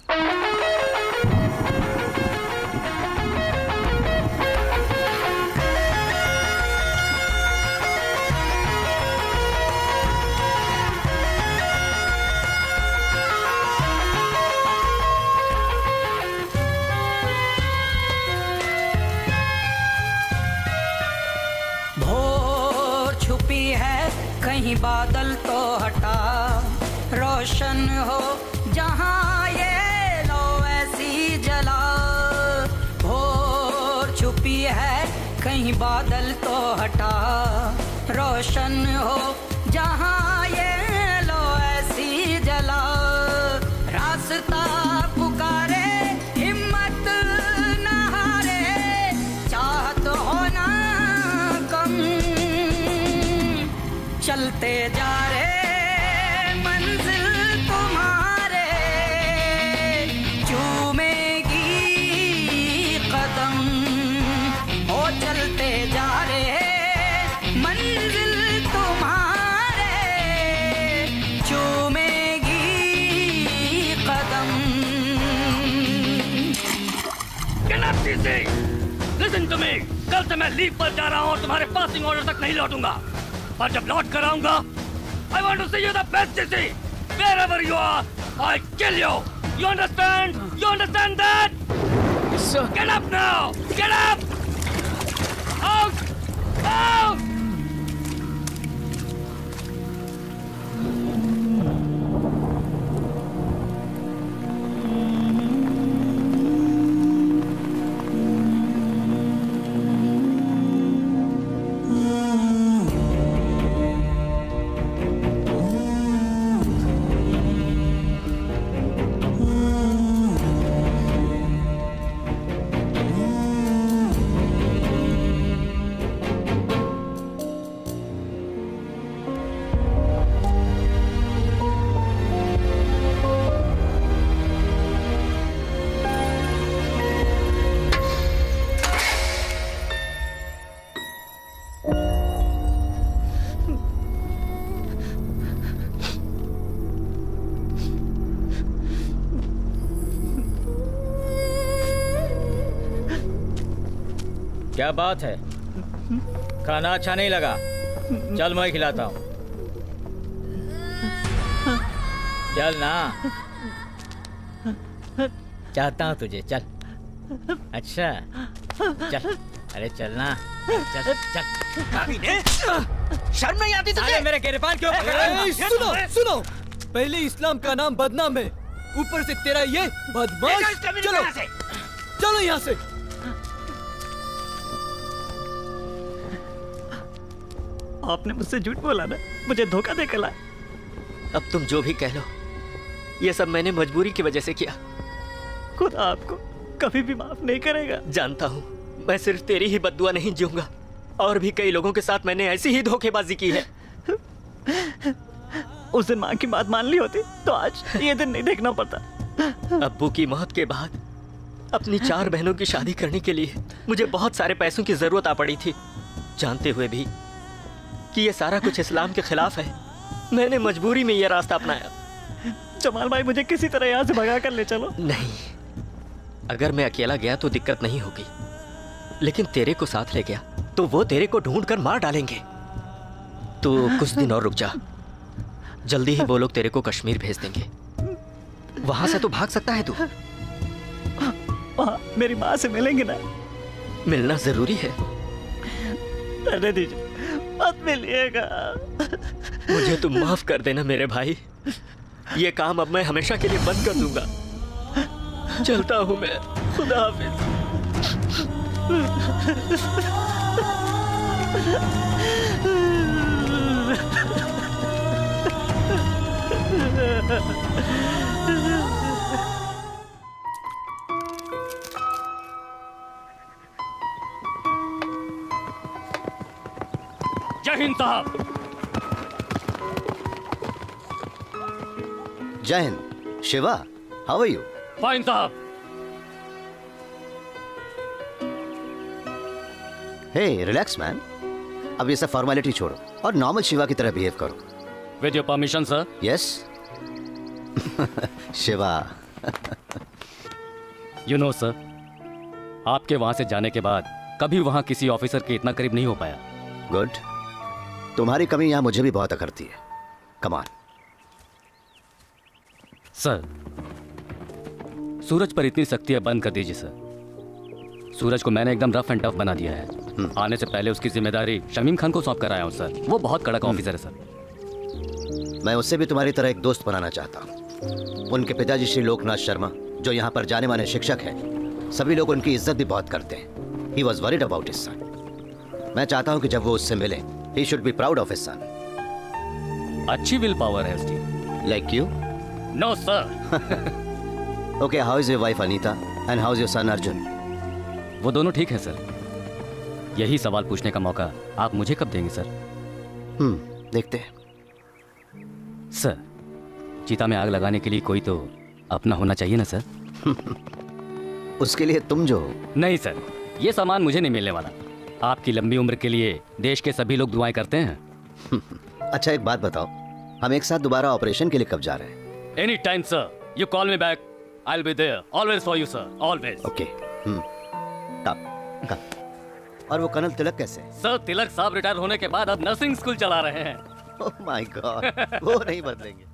कहीं बादल तो हटा, रोशन हो जहां ये लो ऐसी जला। भोर छुपी है कहीं बादल तो हटा, रोशन हो जहां ये लो ऐसी जला। रास्ता पुकारे हिम्मत न हारे, चाहत हो ना कम, चलते जा रहे मंजिल तुम्हारे, चूमेगी कदम। ओ चलते जा रहे मंजिल तुम्हारे, चूमेगी कदम। Listen to me. कल से मैं लीव पर जा रहा हूँ और तुम्हारे पासिंग ऑर्डर तक नहीं लौटूंगा। और जब लौट कर आऊंगा, I want to see you the best DC. Wherever you are, I'll kill you. You understand? You understand that? Yes, sir. Get up now. Get up. Out. Out. क्या बात है? खाना अच्छा नहीं लगा? चल मैं खिलाता हूँ। चल ना, चाहता हूँ तुझे, चल। अच्छा चल, अरे चल ना, चल चल। शर्म नहीं आती तुझे? मेरे गिरफ्तार क्यों पकड़ रहे हो? सुनो सुनो, पहले इस्लाम का नाम बदनाम है, ऊपर से तेरा ये बदमाश। चलो चलो यहाँ से। आपने मुझसे झूठ बोला ना, मुझे धोखा देकर लाया। अब तुम जो भी कह लो, ये सब मैंने मजबूरी की वजह से किया। खुदा आपको कभी भी माफ नहीं करेगा। जानता हूँ, मैं सिर्फ तेरी ही बद्दुआ नहीं जीऊंगा, और भी कई लोगों के साथ मैंने ऐसी ही धोखेबाजी की है। उस दिन माँ की बात मान ली होती तो आज ये दिन नहीं देखना पड़ता। अब्बू की मौत के बाद अपनी 4 बहनों की शादी करने के लिए मुझे बहुत सारे पैसों की जरूरत आ पड़ी थी। जानते हुए भी कि ये सारा कुछ इस्लाम के खिलाफ है, मैंने मजबूरी में ये रास्ता अपनाया। जमाल भाई, मुझे किसी तरह यहाँ से भगा कर ले चलो। नहीं, अगर मैं अकेला गया तो दिक्कत नहीं होगी, लेकिन तेरे को साथ ले गया तो वो तेरे को ढूंढ कर मार डालेंगे। तो कुछ दिन और रुक जा, जल्दी ही वो लोग तेरे को कश्मीर भेज देंगे। वहां से तो भाग सकता है तू। मेरी माँ से मिलेंगे ना? मिलना जरूरी है। रहने दीजिए, मत मिलिएगा। मुझे तुम माफ कर देना मेरे भाई। ये काम अब मैं हमेशा के लिए बंद कर दूंगा। चलता हूं मैं। खुदा हाफिज। जय हिंद साहब। जय Hind. Shiva, how are you? Fine साहब। हे रिलैक्स मैन, अब ये सब फॉर्मेलिटी छोड़ो और नॉर्मल शिवा की तरह बिहेव करो। With your permission sir. Yes. Shiva. You know sir, आपके वहां से जाने के बाद कभी वहां किसी ऑफिसर के इतना करीब नहीं हो पाया। गुड। तुम्हारी कमी यहां मुझे भी बहुत अखरती है। Come on. सर, सूरज पर इतनी सख्तियां बंद कर दीजिए सर। सूरज को मैंने एकदम रफ एंड टफ बना दिया है। आने से पहले उसकी जिम्मेदारी शमीम खान को सौंप कर आया हूं सर। वो बहुत कड़क ऑफिसर है सर। मैं उससे भी तुम्हारी तरह एक दोस्त बनाना चाहता हूं। उनके पिताजी श्री लोकनाथ शर्मा, जो यहाँ पर जाने माने शिक्षक हैं, सभी लोग उनकी इज्जत भी बहुत करते हैं। He was worried about his son. मैं चाहता हूं कि जब वो उससे मिले, he should be proud of his son. अच्छी विल पावर है उसकी। Like you? No sir. Okay, how is your wife Anita and how is your son Arjun? वो दोनों ठीक है सर। यही सवाल पूछने का मौका आप मुझे कब देंगे सर? देखते हैं। सर, चीता में आग लगाने के लिए कोई तो अपना होना चाहिए ना सर? उसके लिए तुम जो हो। नहीं सर, ये सामान मुझे नहीं मिलने वाला। आपकी लंबी उम्र के लिए देश के सभी लोग दुआएं करते हैं। अच्छा एक बात बताओ, हम एक साथ दोबारा ऑपरेशन के लिए कब जा रहे हैं? Any time sir, you call me back, I will be there always for you sir, always. Okay. और वो कर्नल तिलक कैसे? सर, तिलक साहब रिटायर होने के बाद अब नर्सिंग स्कूल चला रहे हैं। ओह माय गॉड, वो नहीं बदलेंगे।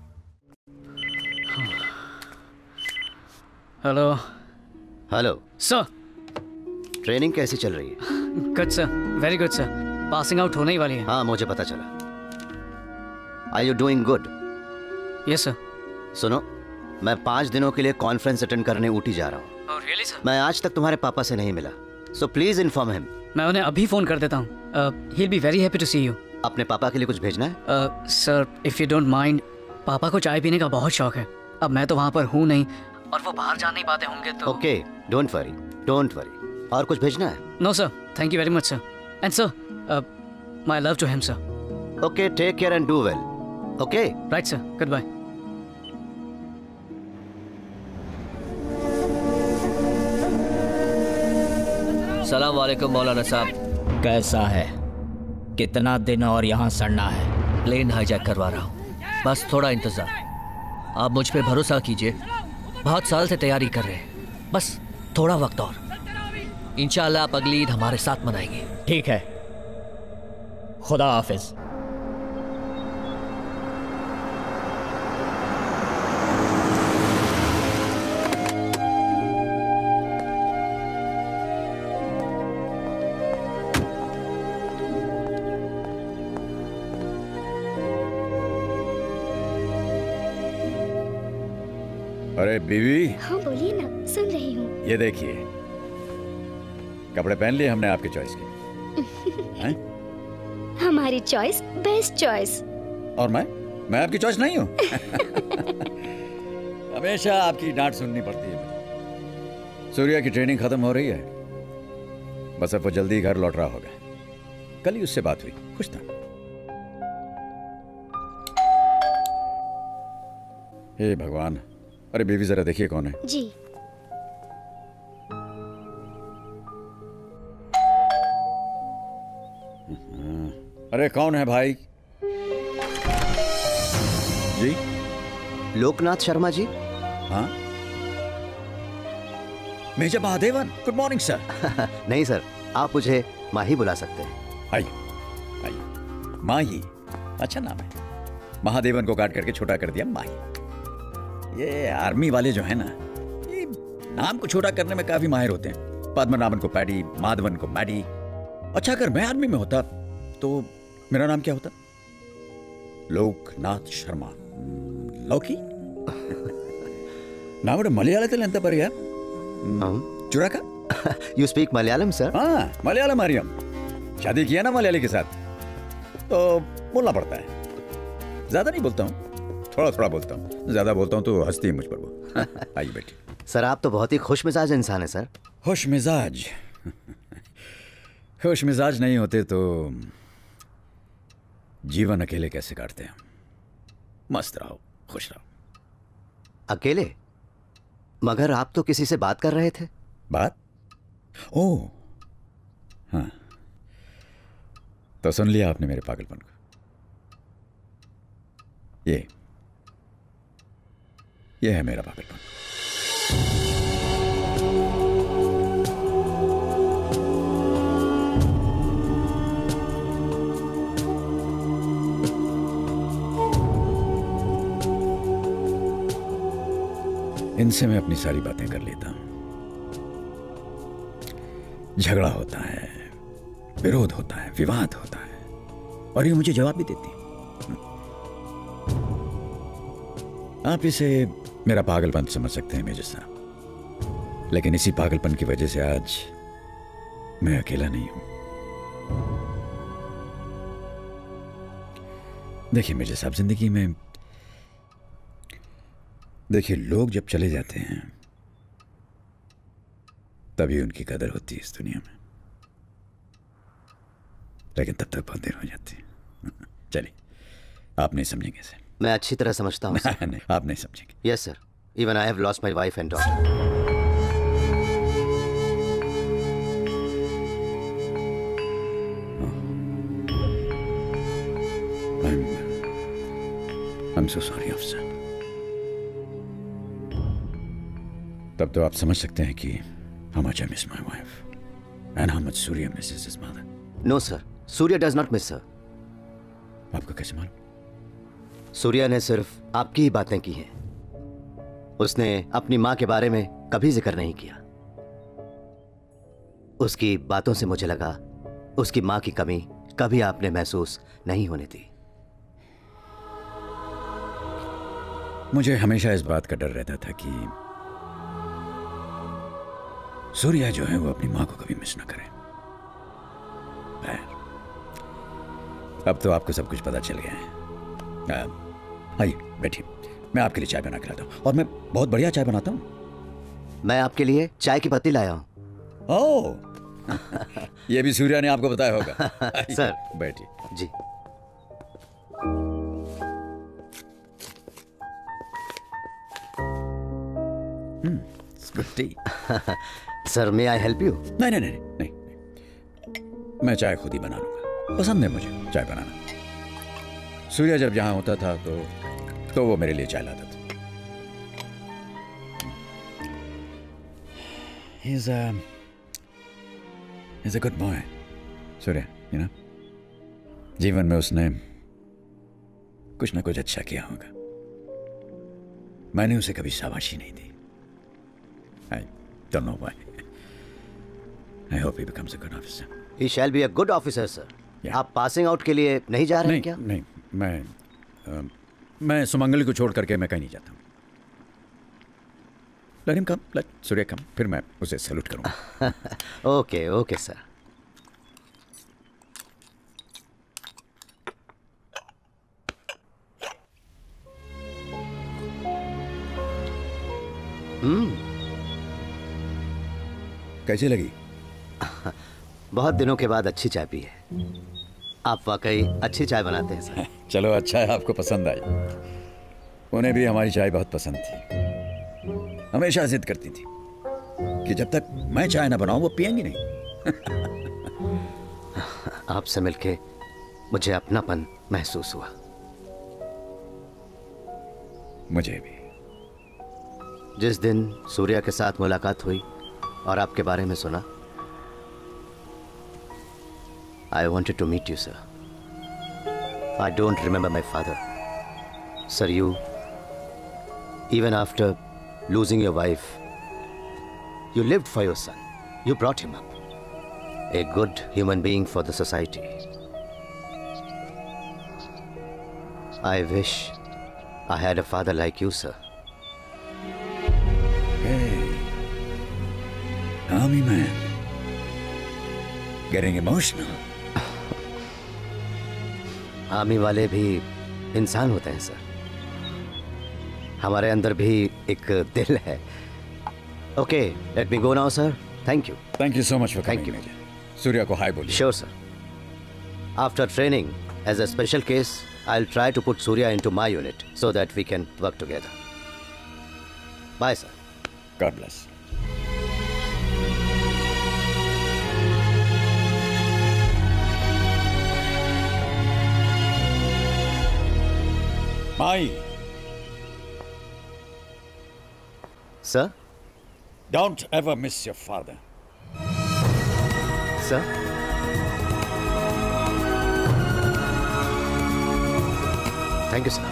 हेलो। Hello sir. ट्रेनिंग कैसी चल रही है? Good sir, very good sir. Passing out होने ही वाली है। हाँ, मुझे पता चला। Are you doing good? Yes sir. सुनो, मैं 5 दिनों के लिए कॉन्फ्रेंस अटेंड करने ऊटी जा रहा हूँ। Oh really sir? मैं आज तक तुम्हारे पापा से नहीं मिला, सो प्लीज इन्फॉर्म हिम। मैं उन्हें अभी फोन कर देता हूँ। He will be very happy to see you. अपने पापा के लिए कुछ भेजना है? Sir, if you don't mind, पापा को चाय पीने का बहुत शौक है। अब मैं तो वहाँ पर हूँ नहीं और वो बाहर जा नहीं पाते होंगे तो। Okay, don't worry, don't worry. और कुछ भेजना है? No sir, thank you very much sir. And sir, my love to him sir. Okay, take care and do well. Okay, right sir, goodbye. सलाम वालेकुम मौलाना साहब। कैसा है? कितना दिन और यहाँ सड़ना है? प्लेन हाईजैक करवा रहा हूँ, बस थोड़ा इंतजार। आप मुझ पे भरोसा कीजिए, बहुत साल से तैयारी कर रहे हैं, बस थोड़ा वक्त और। इंशाल्लाह आप अगली ईद हमारे साथ मनाएंगे। ठीक है, खुदा हाफिज। अरे बीवी। हाँ बोलिए ना, सुन रही हूँ। ये देखिए, कपड़े पहन लिए हमने आपकी चॉइस के। हैं? हमारी चॉइस बेस्ट चॉइस। और मैं आपकी चॉइस नहीं हूँ। हमेशा आपकी डांट सुननी पड़ती है। सूर्या की ट्रेनिंग खत्म हो रही है, बस अब वो जल्दी ही घर लौट रहा होगा। कल ही उससे बात हुई, खुश था। हे भगवान, अरे बीवी जरा देखिए कौन है। जी। अरे कौन है भाई? जी? लोकनाथ शर्मा जी। हाँ, major Mahadevan. Good morning sir. नहीं सर, आप मुझे माही बुला सकते हैं। आइए आइए। माही अच्छा नाम है। महादेवन को काट करके छोटा कर दिया माही। ये आर्मी वाले जो है ना, ये नाम को छोटा करने में काफी माहिर होते हैं। पद्मनाभन को पैडी, माधवन को मैडी। अच्छा, अगर मैं आर्मी में होता तो मेरा नाम क्या होता? लोकनाथ शर्मा। लौकी नाम मलयालम ఎంత పరిగా चुराका। You speak Malayalam sir? हाँ, मलयालम आर्यम। शादी किया ना मलयाली के साथ तो बोलना पड़ता है। ज्यादा नहीं बोलता हूँ, थोड़ा थोड़ा बोलता हूँ। ज्यादा बोलता हूँ तो हंसती है मुझ पर वो। आइए बेटी। सर आप तो बहुत ही खुश मिजाज इंसान है सर। खुश मिजाज? खुश मिजाज नहीं होते तो जीवन अकेले कैसे काटते हैं? मस्त रहो, खुश रहो। अकेले? मगर आप तो किसी से बात कर रहे थे। बात? ओह हाँ, तो सुन लिया आपने मेरे पागलपन को। ये है मेरा पागलपन। इनसे मैं अपनी सारी बातें कर लेता हूं। झगड़ा होता है, विरोध होता है, विवाद होता है, और ये मुझे जवाब भी देती है। आप इसे मेरा पागलपन समझ सकते हैं मेजर साहब, लेकिन इसी पागलपन की वजह से आज मैं अकेला नहीं हूं। देखिए मेजर साहब, जिंदगी में देखिए, लोग जब चले जाते हैं तभी उनकी कदर होती है इस दुनिया में, लेकिन तब तक बहुत देर हो जाती है। चलिए, आप नहीं समझेंगे सर। मैं अच्छी तरह समझता हूँ सर। नहीं, आप नहीं समझेंगे। Yes sir, even I have lost my wife and daughter. I'm so sorry, officer. तब तो आप समझ सकते हैं कि how much I miss my wife and how much Surya misses his mother. No sir, Surya does not miss her. आपको कैसे मालूम? सूर्या ने सिर्फ आपकी ही बातें की हैं। उसने अपनी मां के बारे में कभी जिक्र नहीं किया। उसकी बातों से मुझे लगा उसकी मां की कमी कभी आपने महसूस नहीं होने दी। मुझे हमेशा इस बात का डर रहता था कि सूर्या जो है वो अपनी मां को कभी मिस ना करे। अब तो आपको सब कुछ पता चल गया है। आइए बैठिए, मैं आपके लिए चाय बना के लाता हूँ, और मैं बहुत बढ़िया चाय बनाता हूँ। मैं आपके लिए चाय की पत्ती लाया हूँ। ओह, ये भी सूर्या ने आपको बताया होगा। सर बैठिए। जी। Good tea. Sir may I help you? नहीं नहीं नहीं नहीं, मैं चाय खुद ही बना लूंगा। पसंद है मुझे चाय बनाना। सूर्या जब यहाँ होता था तो वो मेरे लिए चाय लाता था। He's a good boy, Surya, you know? जीवन में उसने कुछ ना कुछ अच्छा किया होगा। मैंने उसे कभी शाबाशी नहीं दी। I don't know why. I hope he becomes a good officer. He shall be a good officer, sir. Yeah. आप पासिंग आउट के लिए नहीं जा रहे हैं क्या? नहीं, मैं सुमंगल को छोड़ करके मैं कहीं नहीं जाता हूँ। Let him come, let Surya come, फिर मैं उसे सैल्यूट करूँगा। Okay okay sir. कैसी लगी? बहुत दिनों के बाद अच्छी चाय पी है। आप वाकई अच्छी चाय बनाते हैं सर। चलो अच्छा है, आपको पसंद आई। उन्हें भी हमारी चाय बहुत पसंद थी। हमेशा जिद करती थी कि जब तक मैं चाय ना बनाऊं वो पिएंगी नहीं। आपसे मिलके मुझे अपनापन महसूस हुआ। मुझे भी। जिस दिन सूर्या के साथ मुलाकात हुई और आपके बारे में सुना, I wanted to meet you, sir. I don't remember my father. Sir, Even after losing your wife, you lived for your son. You brought him up. A good human being for the society. I wish I had a father like you, sir. Hey, army man. Getting emotional. Army वाले भी इंसान होते हैं sir. हमारे अंदर भी एक दिल है. Okay, let me go now, sir. Thank you. Thank you so much for coming. Thank you. Major. Surya को हाय बोलिए. Sure, sir. After training, as a special case, I'll try to put Surya into my unit so that we can work together. Bye, sir. God bless. Mai. Sir? Don't ever miss your father. Sir? Thank you, sir.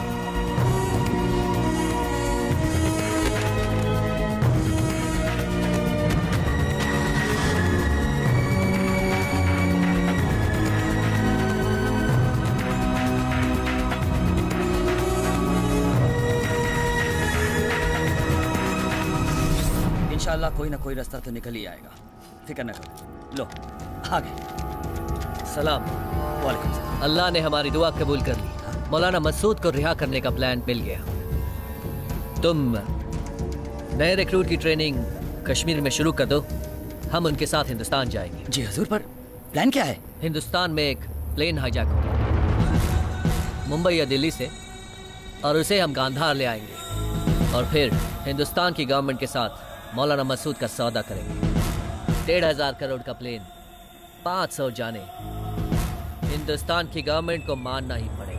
इंशाल्लाह कोई ना कोई रास्ता तो निकल ही आएगा. फिक्र न करो. लो आ गए. सलाम. वालेकुम सलाम. अल्लाह ने हमारी दुआ कबूल कर ली. मौलाना मसूद को रिहा करने का प्लान मिल गया. तुम नए रिक्रूट की ट्रेनिंग कश्मीर में शुरू कर दो. हम उनके साथ हिंदुस्तान जाएंगे. जी हजूर, पर प्लान क्या है? हिंदुस्तान में एक प्लेन हाईजैक होगा मुंबई या दिल्ली से, और उसे हम कांधार ले आएंगे और फिर हिंदुस्तान की गवर्नमेंट के साथ मौलाना मसूद का सौदा करेंगे. 1,500 करोड़ का प्लेन, 500 जाने. हिंदुस्तान की गवर्नमेंट को मानना ही पड़ेगा.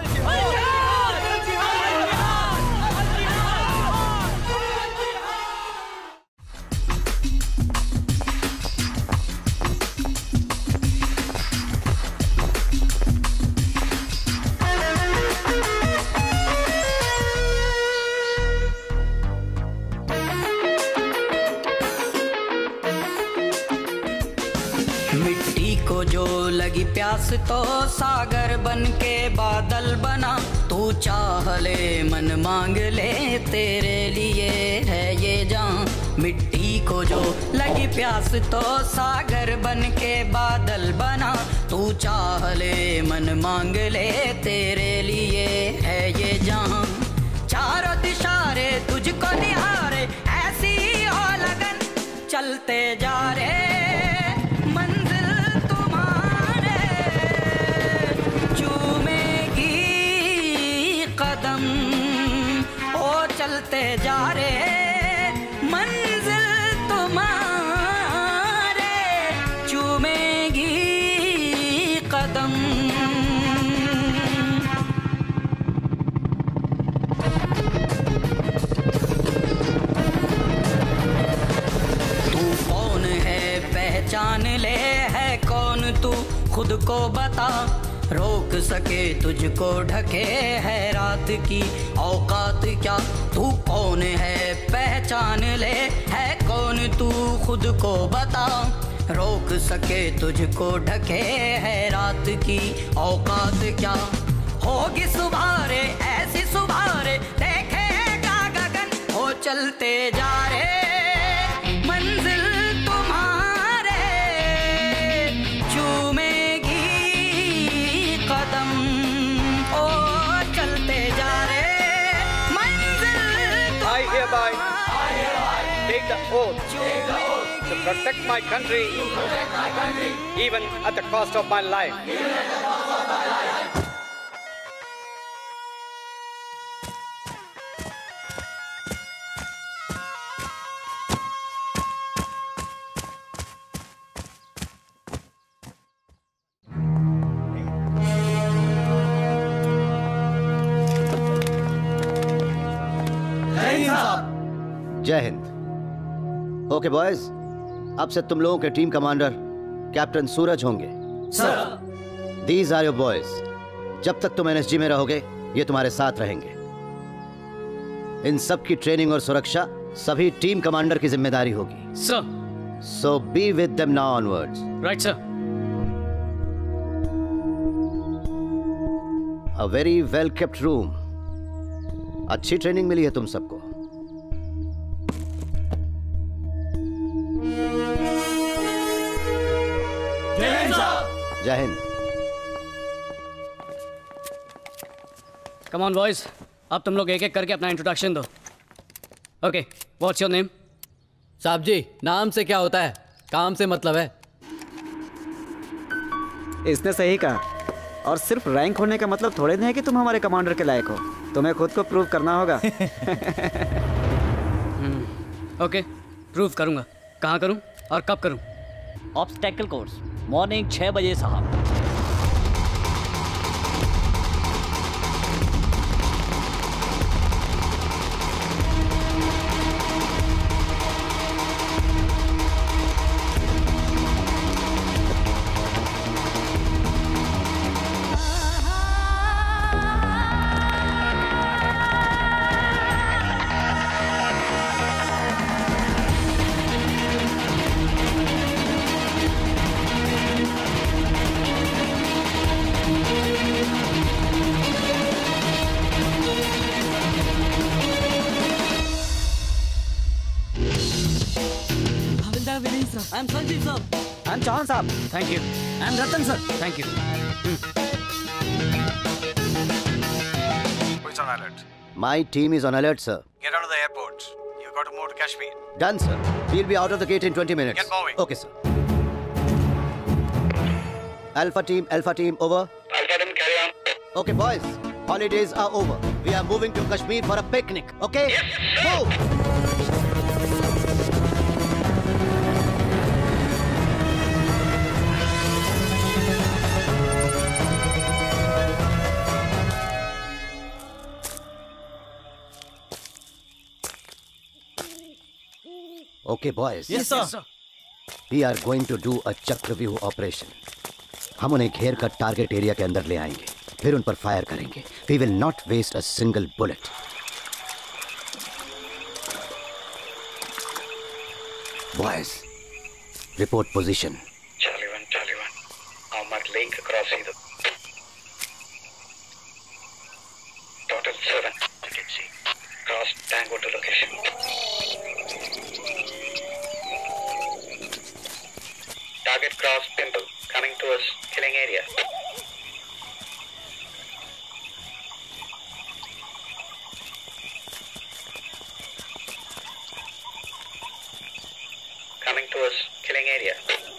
लगी प्यास तो सागर बन के बादल बना. तू चाह ले मन मांग ले, तेरे लिए है ये जान. मिट्टी को जो लगी प्यास तो सागर बन के बादल बना. तू चाह ले मन मांग ले, तेरे लिए है ये जान. चारों दिशारे तुझको निहारे, ऐसी हो लगन चलते जा रे. चलते जा रे मंजिल तुम्हारे, चूमेगी कदम. तू कौन है पहचान ले, है कौन तू खुद को बता. रोक सके तुझको ढके है रात की औकात क्या. तू कौन है पहचान ले, है कौन तू खुद को बता. रोक सके तुझको ढके है रात की औकात क्या. होगी सुबह ऐसी सुबह देखेगा गगन, हो चलते जा रे मंजिल तुम्हारे. चूमेगी कदम, ओ चलते जा रे मंजिल. I hereby take the oath to protect my country, even at the cost of my life. जय हिंद. ओके बॉयज, अब से तुम लोगों के टीम कमांडर कैप्टन सूरज होंगे. Sir. These are your boys. जब तक तुम एनएसजी में रहोगे ये तुम्हारे साथ रहेंगे. इन सब की ट्रेनिंग और सुरक्षा सभी टीम कमांडर की जिम्मेदारी होगी। Sir. So be with them now onwards. Right, sir. A very well kept room. अच्छी ट्रेनिंग मिली है तुम सबको। जय हिंद साहब। जय हिंद। Come on boys, अब तुम लोग एक एक करके अपना इंट्रोडक्शन दो। Okay, what's your name? साहब जी, नाम से क्या होता है, काम से मतलब है। इसने सही कहा। और सिर्फ रैंक होने का मतलब थोड़े नहीं है कि तुम हमारे कमांडर के लायक हो। तुम्हें खुद को प्रूव करना होगा। ओके, प्रूव करूंगा। कहाँ करूं और कब करूं? ऑब्स्टेकल कोर्स, मॉर्निंग 6 बजे साहब। I'm Sanjeev sir. I'm Chauhan साहब. Thank you. I'm Ratan sir. Thank you. Who's on alert? My team is on alert, sir. Get out of the airport. You've got to move to Kashmir. Done, sir. We'll be out of the gate in 20 minutes. Get moving. Okay, sir. Alpha team, over. Alpha team, carry on. Okay, boys. Holidays are over. We are moving to Kashmir for a picnic. Okay? Yes. Move. Okay, boys. Yes, sir. We are going to do a चक्रव्यूह operation. हम उन्हें घेर कर target area के अंदर ले आएंगे, फिर उन पर फायर करेंगे. We will not waste a single bullet. Boys, report position. Charlie 1. I'll mark lake across either. Total 7. You can see. Cross Tango to location. Target cross Pimple, coming to us, killing area. Coming to us, killing area.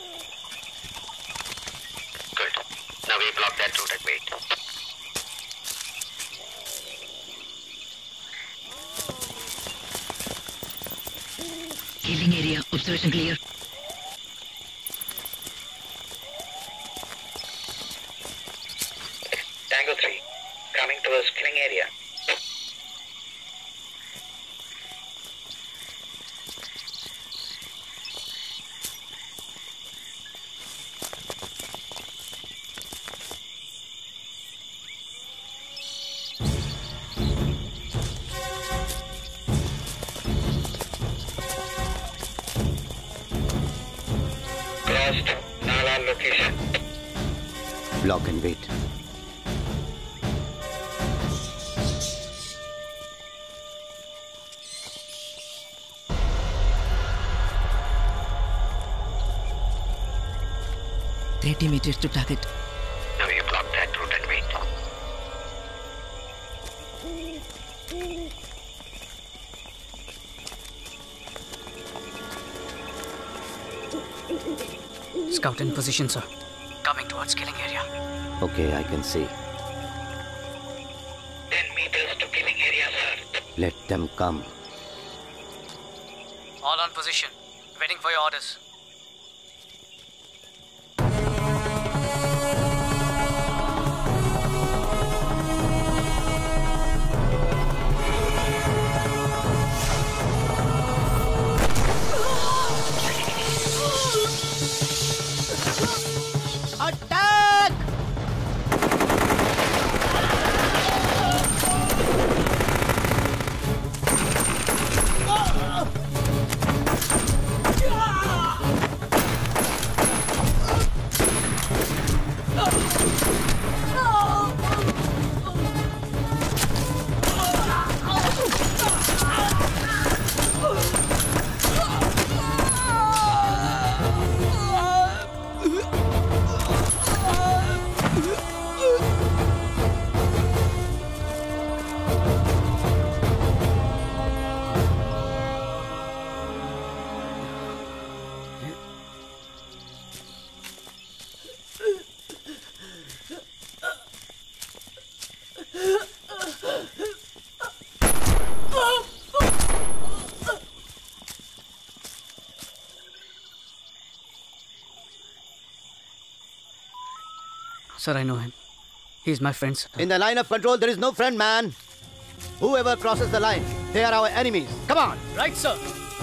Good. Now we block that route and wait. Killing area, observation clear. Tango 3, coming to us, killing area. Crossed Nala location. Block and wait. Meters to target. Now you block that route and wait. Scout in position, sir. Coming towards killing area. Okay, I can see. 10 meters to killing area, sir. Let them come. All on position. Waiting for your orders. Attack! Sir, I know him. He's my friend. In the line of control, there is no friend, man. Whoever crosses the line, they are our enemies. Come on. Right, sir.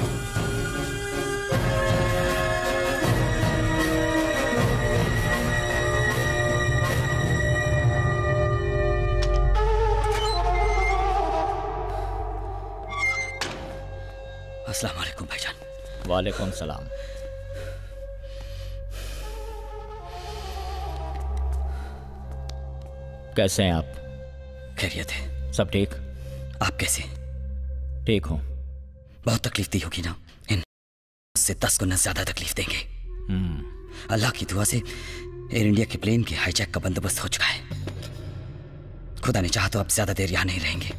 अस्सलाम वालेकुम भाईजान। वालेकुम सलाम। कैसे हैं आप? खैरियत है। सब ठीक? आप कैसे? ठीक हूँ। बहुत तकलीफ दी होगी ना? इन से 10 गुना ज्यादा तकलीफ देंगे। अल्लाह की दुआ से एयर इंडिया के प्लेन के हाईजैक का बंदोबस्त हो चुका है। खुदा ने चाहा तो अब ज्यादा देर यहाँ नहीं रहेंगे।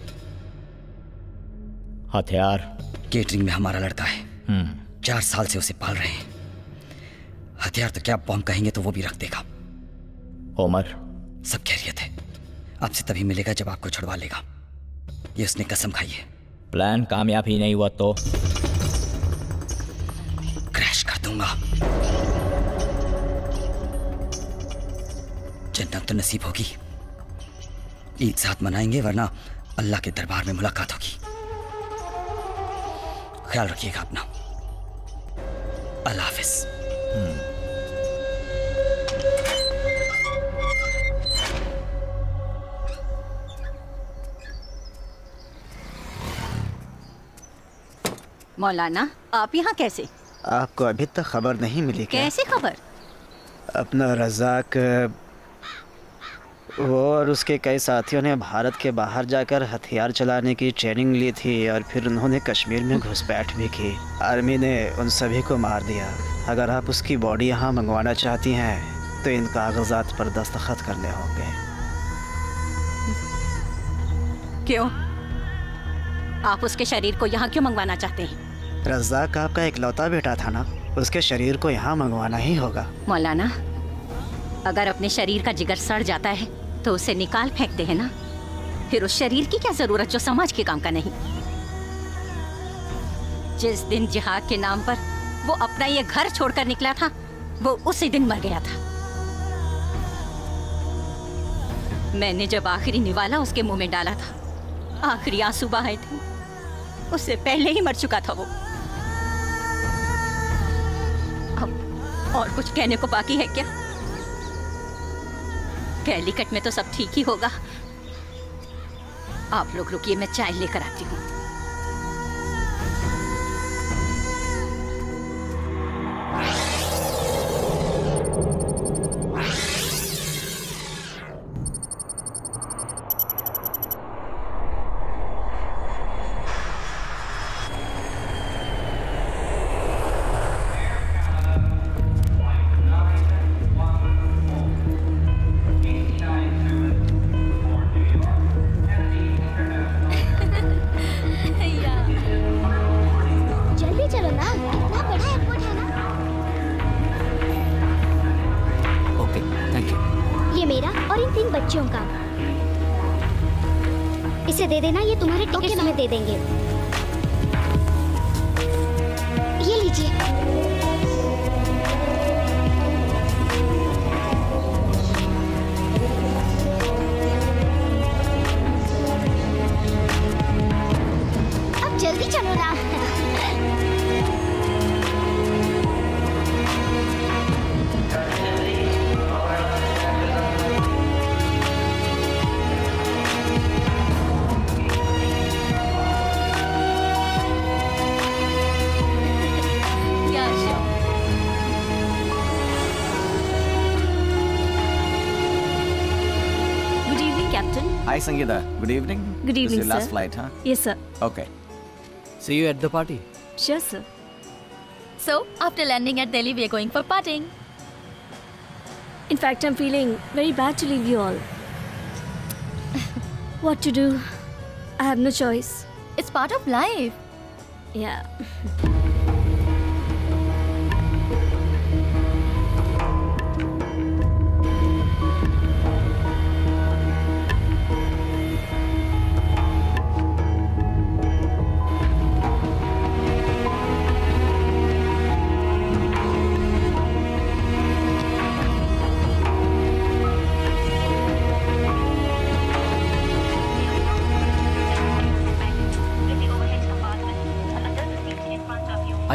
हथियार? केटरिंग में हमारा लड़का है। 4 साल से उसे पाल रहे हैं। हथियार तो क्या, बॉम्ब कहेंगे तो वो भी रख देगा। उमर? सब खैरियत है। आपसे तभी मिलेगा जब आपको छुड़वा लेगा। ये उसने कसम खाई है। प्लान कामयाब ही नहीं हुआ तो क्रैश कर दूंगा। जन्नत तो नसीब होगी। ईद साथ मनाएंगे, वरना अल्लाह के दरबार में मुलाकात होगी। ख्याल रखिएगा अपना। अल्लाह हाफिज। मौलाना, आप यहाँ कैसे? आपको अभी तक खबर नहीं मिली क्या? कैसे खबर? अपना रज़ाक वो और उसके कई साथियों ने भारत के बाहर जाकर हथियार चलाने की ट्रेनिंग ली थी और फिर उन्होंने कश्मीर में घुसपैठ भी की। आर्मी ने उन सभी को मार दिया। अगर आप उसकी बॉडी यहाँ मंगवाना चाहती हैं तो इन कागजात पर दस्तखत करने होंगे। क्यों? आप उसके शरीर को यहाँ क्यों मंगवाना चाहते हैं? रज़ाक आपका इकलौता बेटा था ना, उसके शरीर को यहाँ मंगवाना ही होगा। मौलाना, अगर अपने शरीर का जिगर सड़ जाता है तो उसे निकाल फेंकते हैं ना। फिर उस शरीर की क्या जरूरत जो समाज के काम का नहीं। जिस दिन जिहाद के नाम पर वो अपना ये घर छोड़कर निकला था, वो उसी दिन मर गया था। मैंने जब आखिरी निवाला उसके मुंह में डाला था, आखिरी आंसू बहाए थे, उससे पहले ही मर चुका था वो। अब और कुछ कहने को बाकी है क्या? कैलिकट में तो सब ठीक ही होगा। आप लोग रुकिए, मैं चाय लेकर आती हूँ। इसे दे देना, ये तुम्हारे टिकट हमें दे देंगे। ये लीजिए। अब जल्दी चलो ना। Hi Sangeeta, good evening. Good evening, This is your last sir. flight, huh? Yes, sir. Okay. See you at the party. Sure, sir. So, after landing at Delhi, we are going for partying. In fact, I'm feeling very bad to leave you all. What to do? I have no choice. It's part of life. Yeah.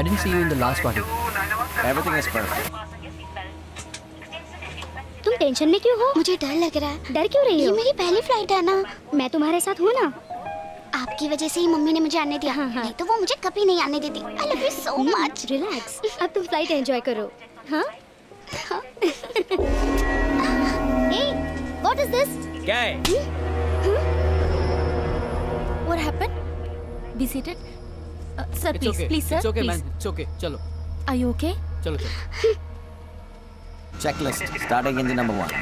didn't see you in the last party. Everything is perfect. तुम tension में क्यों हो? मुझे डर लग रहा है। डर क्यों रही हो? ये मेरी पहली फ्लाइट है ना। मैं तुम्हारे साथ हूँ ना। आपकी वजह से ही मम्मी ने मुझे आने दिया। हाँ। नहीं तो वो मुझे कभी नहीं आने देती। I love you so much. Relax. अब तुम फ्लाइट एंजॉय करो। हाँ? Hey, what is this? क्या है? What happened? Be seated. Sir, It's please, okay. please, sir, It's okay, please. man. It's okay. चलो. Are you okay? चलो. Checklist starting engine number 1.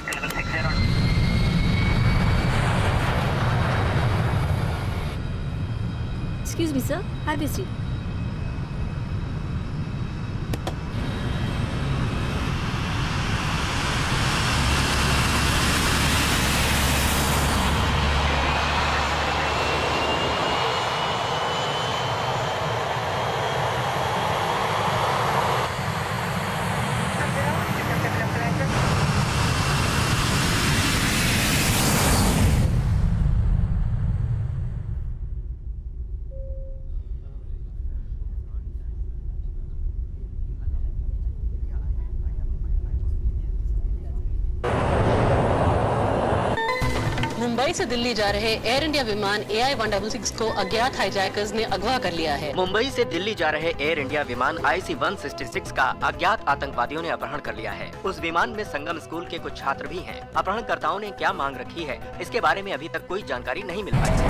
Excuse me, sir. Have a seat. Mumbai से दिल्ली जा रहे air India विमान AI-166 को अज्ञात hijackers ने अगवा कर लिया है। मुंबई से दिल्ली जा रहे एयर इंडिया विमान IC-166 का अज्ञात आतंकवादियों ने अपहरण कर लिया है। उस विमान में संगम स्कूल के कुछ छात्र भी हैं। अपहरणकर्ताओं ने क्या मांग रखी है, इसके बारे में अभी तक कोई जानकारी नहीं मिल पाई है।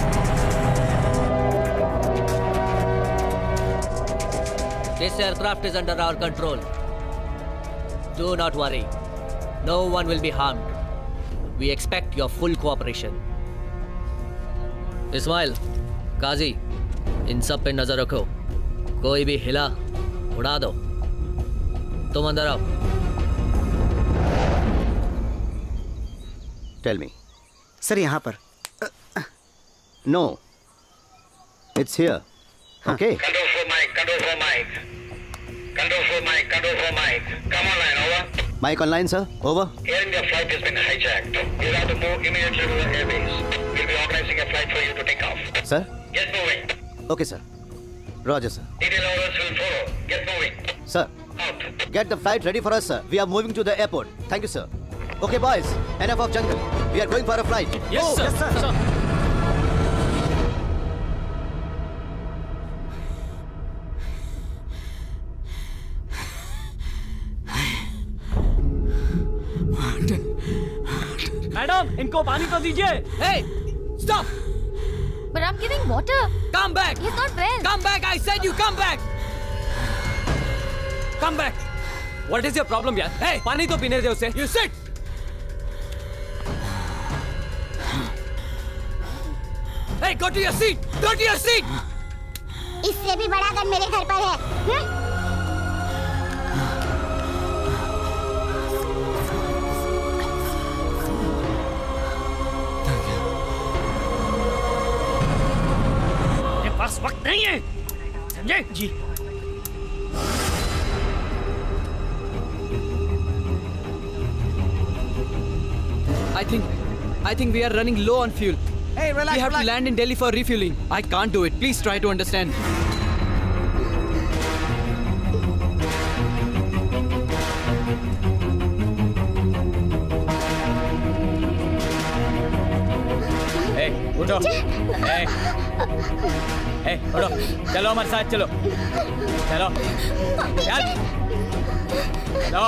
This aircraft is under our control. Do not worry. No one will be harmed. We expect your full cooperation. Ismail, काजी, इन सब पे नजर रखो। कोई भी हिला, उड़ा दो। तुम अंदर आओ। Tell me. सर यहाँ पर। No. It's here. Okay. Control for Mike. Control for Mike. Control for Mike. Control for Mike. Come online, over. Mike online, sir. Over. Air India flight has been hijacked. You have to move immediately to the airbase. We'll be organizing a flight for you to take off. Sir. Get moving. Okay, sir. Roger, sir. Detail orders will follow. Get moving. Sir. Get the flight ready for us, sir. We are moving to the airport. Thank you, sir. Okay, boys. Enough of jungle. We are going for a flight. Yes, sir. Yes, sir. Madam, इनको पानी तो दीजिए। Hey, stop! But I'm giving water. Come back! He's not well. Come back! I said you come back! Come back. What is your problem, यार? Hey, पानी तो पीने दे उसे। You sit. Hey, go to your seat. Go to your seat. इससे भी बड़ा gun मेरे घर पर है। पास वक्त नहीं है, समझे? जी। I think we are running low on fuel. Hey, relax. We have to land in Delhi for refueling. I can't do it. Please try to understand. Hey, उठो। Hey, hey, उठो। चलो हमारे साथ चलो। चलो। चल। चलो।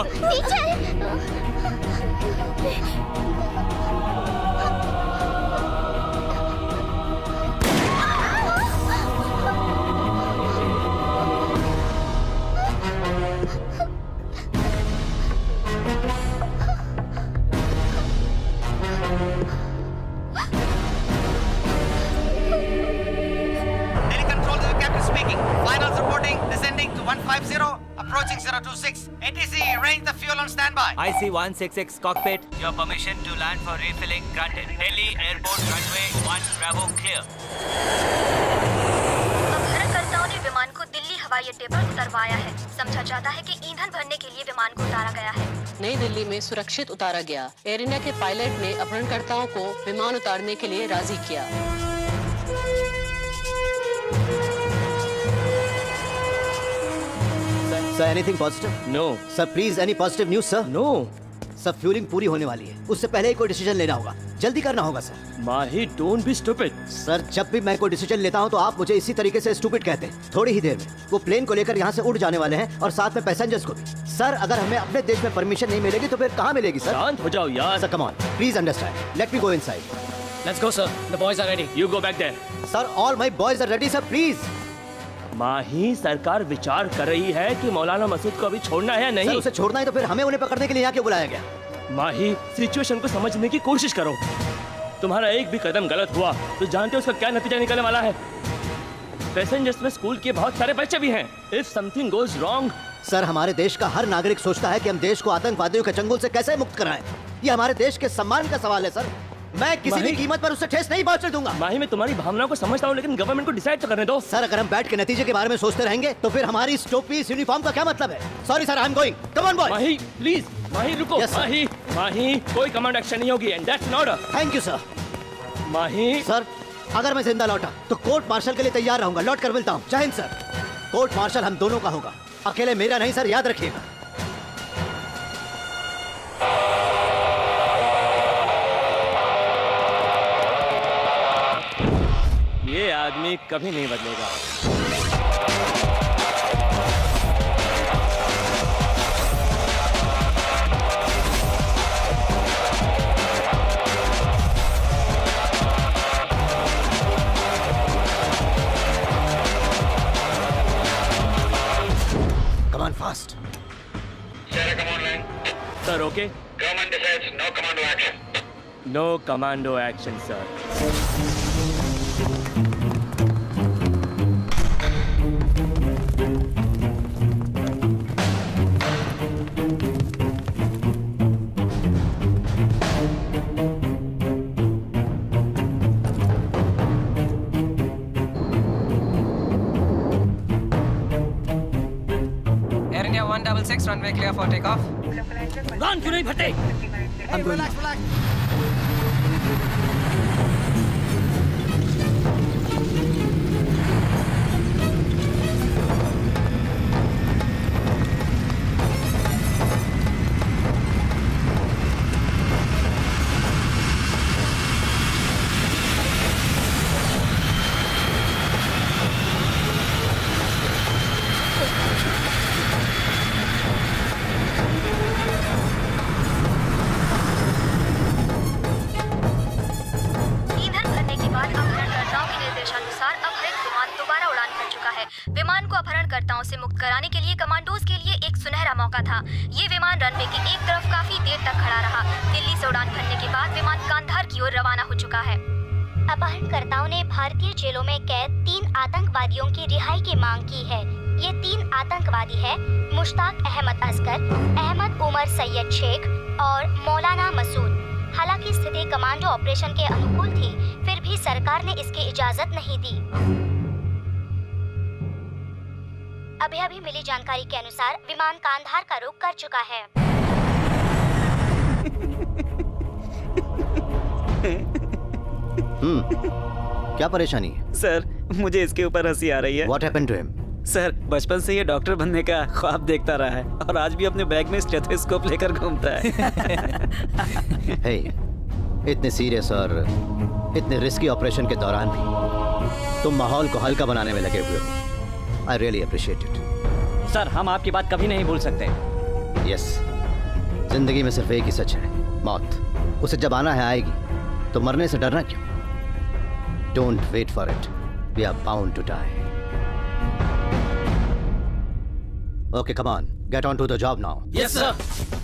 Approaching 026. ATC, range the fuel on standby. IC-166 cockpit. Your permission to land for refilling granted. Delhi Airport runway 1 Bravo clear. अपहरणकर्ताओं ने विमान को दिल्ली हवाई अड्डे पर उतरवाया है। समझा जाता है कि ईंधन भरने के लिए विमान को उतारा गया है। नई दिल्ली में सुरक्षित उतारा गया। एयर इंडिया के पायलट ने अपहरणकर्ताओं को विमान उतारने के लिए राजी किया। Sir anything positive? No sir please any positive news sir? No sir fueling पूरी होने वाली है, उससे पहले ही कोई डिसीजन लेना होगा, जल्दी करना होगा sir. Mahi don't be stupid. Sir जब भी मैं कोई डिसीजन लेता हूं तो आप मुझे इसी तरीके से स्टूपिड कहते हैं। थोड़ी ही देर में वो प्लेन को लेकर यहाँ से उड़ जाने वाले हैं और साथ में पैसेंजर्स को भी। सर अगर हमें अपने देश में परमिशन नहीं मिलेगी तो फिर कहाँ मिलेगी सर? शांत हो जाओ यार। Sir come on please understand, let me go inside. Let's go, sir. The boys are ready. You go back there. Sir all my boys are ready sir, please. Mahi सरकार विचार कर रही है कि मौलाना मसूद को अभी छोड़ना है या नहीं। सर उसे छोड़ना है तो फिर हमें उन्हें पकड़ने के लिए यहाँ क्यों बुलाया गया? माही सिचुएशन को समझने की कोशिश करो। तुम्हारा एक भी कदम गलत हुआ तो जानते हो उसका क्या नतीजा निकलने वाला है। पैसेंजर्स में स्कूल के बहुत सारे बच्चे भी हैं। If something goes wrong. Sir हमारे देश का हर नागरिक सोचता है कि हम देश को आतंकवादियों के चंगुल से कैसे मुक्त कराएं। ये हमारे देश के सम्मान का सवाल है सर। मैं किसी भी कीमत पर उससे ठेस नहीं पहुंचने दूंगा। माही मैं तुम्हारी भावनाओं को समझता हूँ लेकिन गवर्नमेंट को डिसाइड तो करने दो। सर अगर हम बैठ के नतीजे के बारे में सोचते रहेंगे तो फिर हमारी इस टोपी इस यूनिफॉर्म का क्या मतलब है? Sorry sir I am going. Come on boy. Mahi please Mahi रुको। Yes, माही माही कोई कमांड एक्शन नहीं होगी and that's an order. Thank you sir. Mahi sir अगर मैं जिंदा लौटा तो कोर्ट मार्शल के लिए तैयार रहूंगा, लौट कर मिलता हूँ। जय हिंद सर। कोर्ट मार्शल हम दोनों का होगा, अकेले मेरा नहीं सर, याद रखिएगा। ये आदमी कभी नहीं बदलेगा। Come on fast. Sarah, come on line. Sir, okay? Government decides no commando action. No commando action, sir. Air India 166, runway clear for takeoff. उड़ान क्यों नहीं भरते? विमान को अपहरणकर्ताओं से मुक्त कराने के लिए कमांडोज के लिए एक सुनहरा मौका था। ये विमान रनवे की एक तरफ काफी देर तक खड़ा रहा। दिल्ली से उड़ान भरने के बाद विमान कांधार की ओर रवाना हो चुका है। अपहरणकर्ताओं ने भारतीय जेलों में कैद 3 आतंकवादियों की रिहाई की मांग की है। ये 3 आतंकवादी है मुश्ताक अहमद असगर, अहमद उमर सैयद शेख और मौलाना मसूद। हालांकि स्थिति कमांडो ऑपरेशन के अनुकूल थी, फिर भी सरकार ने इसकी इजाजत नहीं दी। अभी मिली जानकारी के अनुसार विमान कांधार का रुख कर चुका है। क्या परेशानी है? सर मुझे इसके ऊपर हंसी आ रही है। What happened to him? Sir बचपन से ये डॉक्टर बनने का ख्वाब देखता रहा है और आज भी अपने बैग में स्टेथोस्कोप लेकर घूमता है। hey, इतने सीरियस और इतने रिस्की ऑपरेशन के दौरान भी तुम माहौल को हल्का बनाने में लगे हुए हो। I really appreciate it. Sir हम आपकी बात कभी नहीं भूल सकते। Yes, जिंदगी में सिर्फ एक ही सच है, मौत। उसे जब आना है आएगी, तो मरने से डरना क्यों? Don't wait for it. We are bound to die. Okay, come on. Get on to the job now. Yes, sir.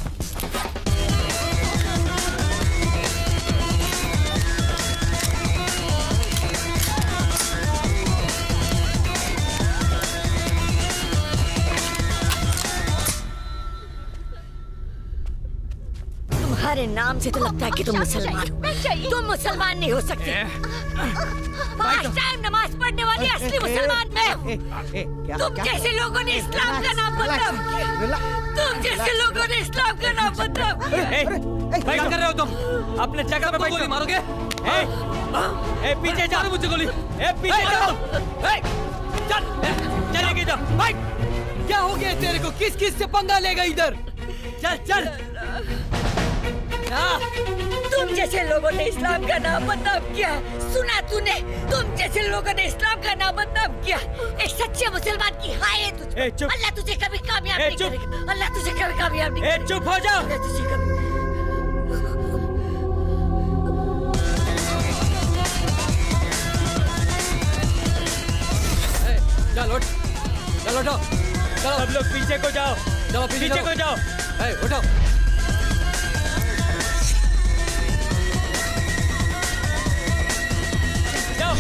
तुम्हारे नाम से तो लगता है कि तुम मुसलमान हो। तुम मुसलमान नहीं हो सकते। 5 टाइम नमाज पढ़ने वाले असली मुसलमान मैं हूँ। तुम जैसे लोगों ने इस्लाम का नाम बदला। तुम जैसे लोगों ने इस्लाम का नाम बदला। क्या कर रहे हो तुम? अपने जगह पे गोली मारोगे? पीछे जा मुझे गोली। पीछे चल चलेगी तो क्या हो गया तेरे को? किस किस से पंगा लेगा इधर? चल चल। तुम जैसे लोगों ने इस्लाम का नाम बदनाम किया, सुना तूने? तुम जैसे लोगों ने इस्लाम का नाम बदनाम किया। एक सच्चे मुसलमान की हाय है तुझे। अल्लाह तुझे कभी कामयाब नहीं करेगा। अल्लाह तुझे कभी कामयाब नहीं करेगा। चुप हो जाओ। तुझे कभी चल उठ, चल उठो, चलो सब लोग पीछे को जाओ, चलो पीछे को जाओ। उठो। जाओ।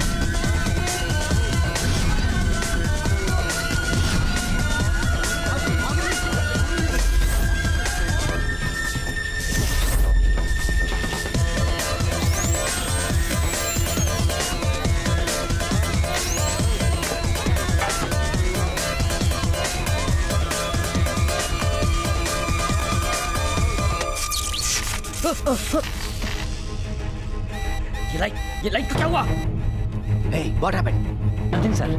ये लाइट को क्या हुआ? Hey, what happened? Nothing, sir.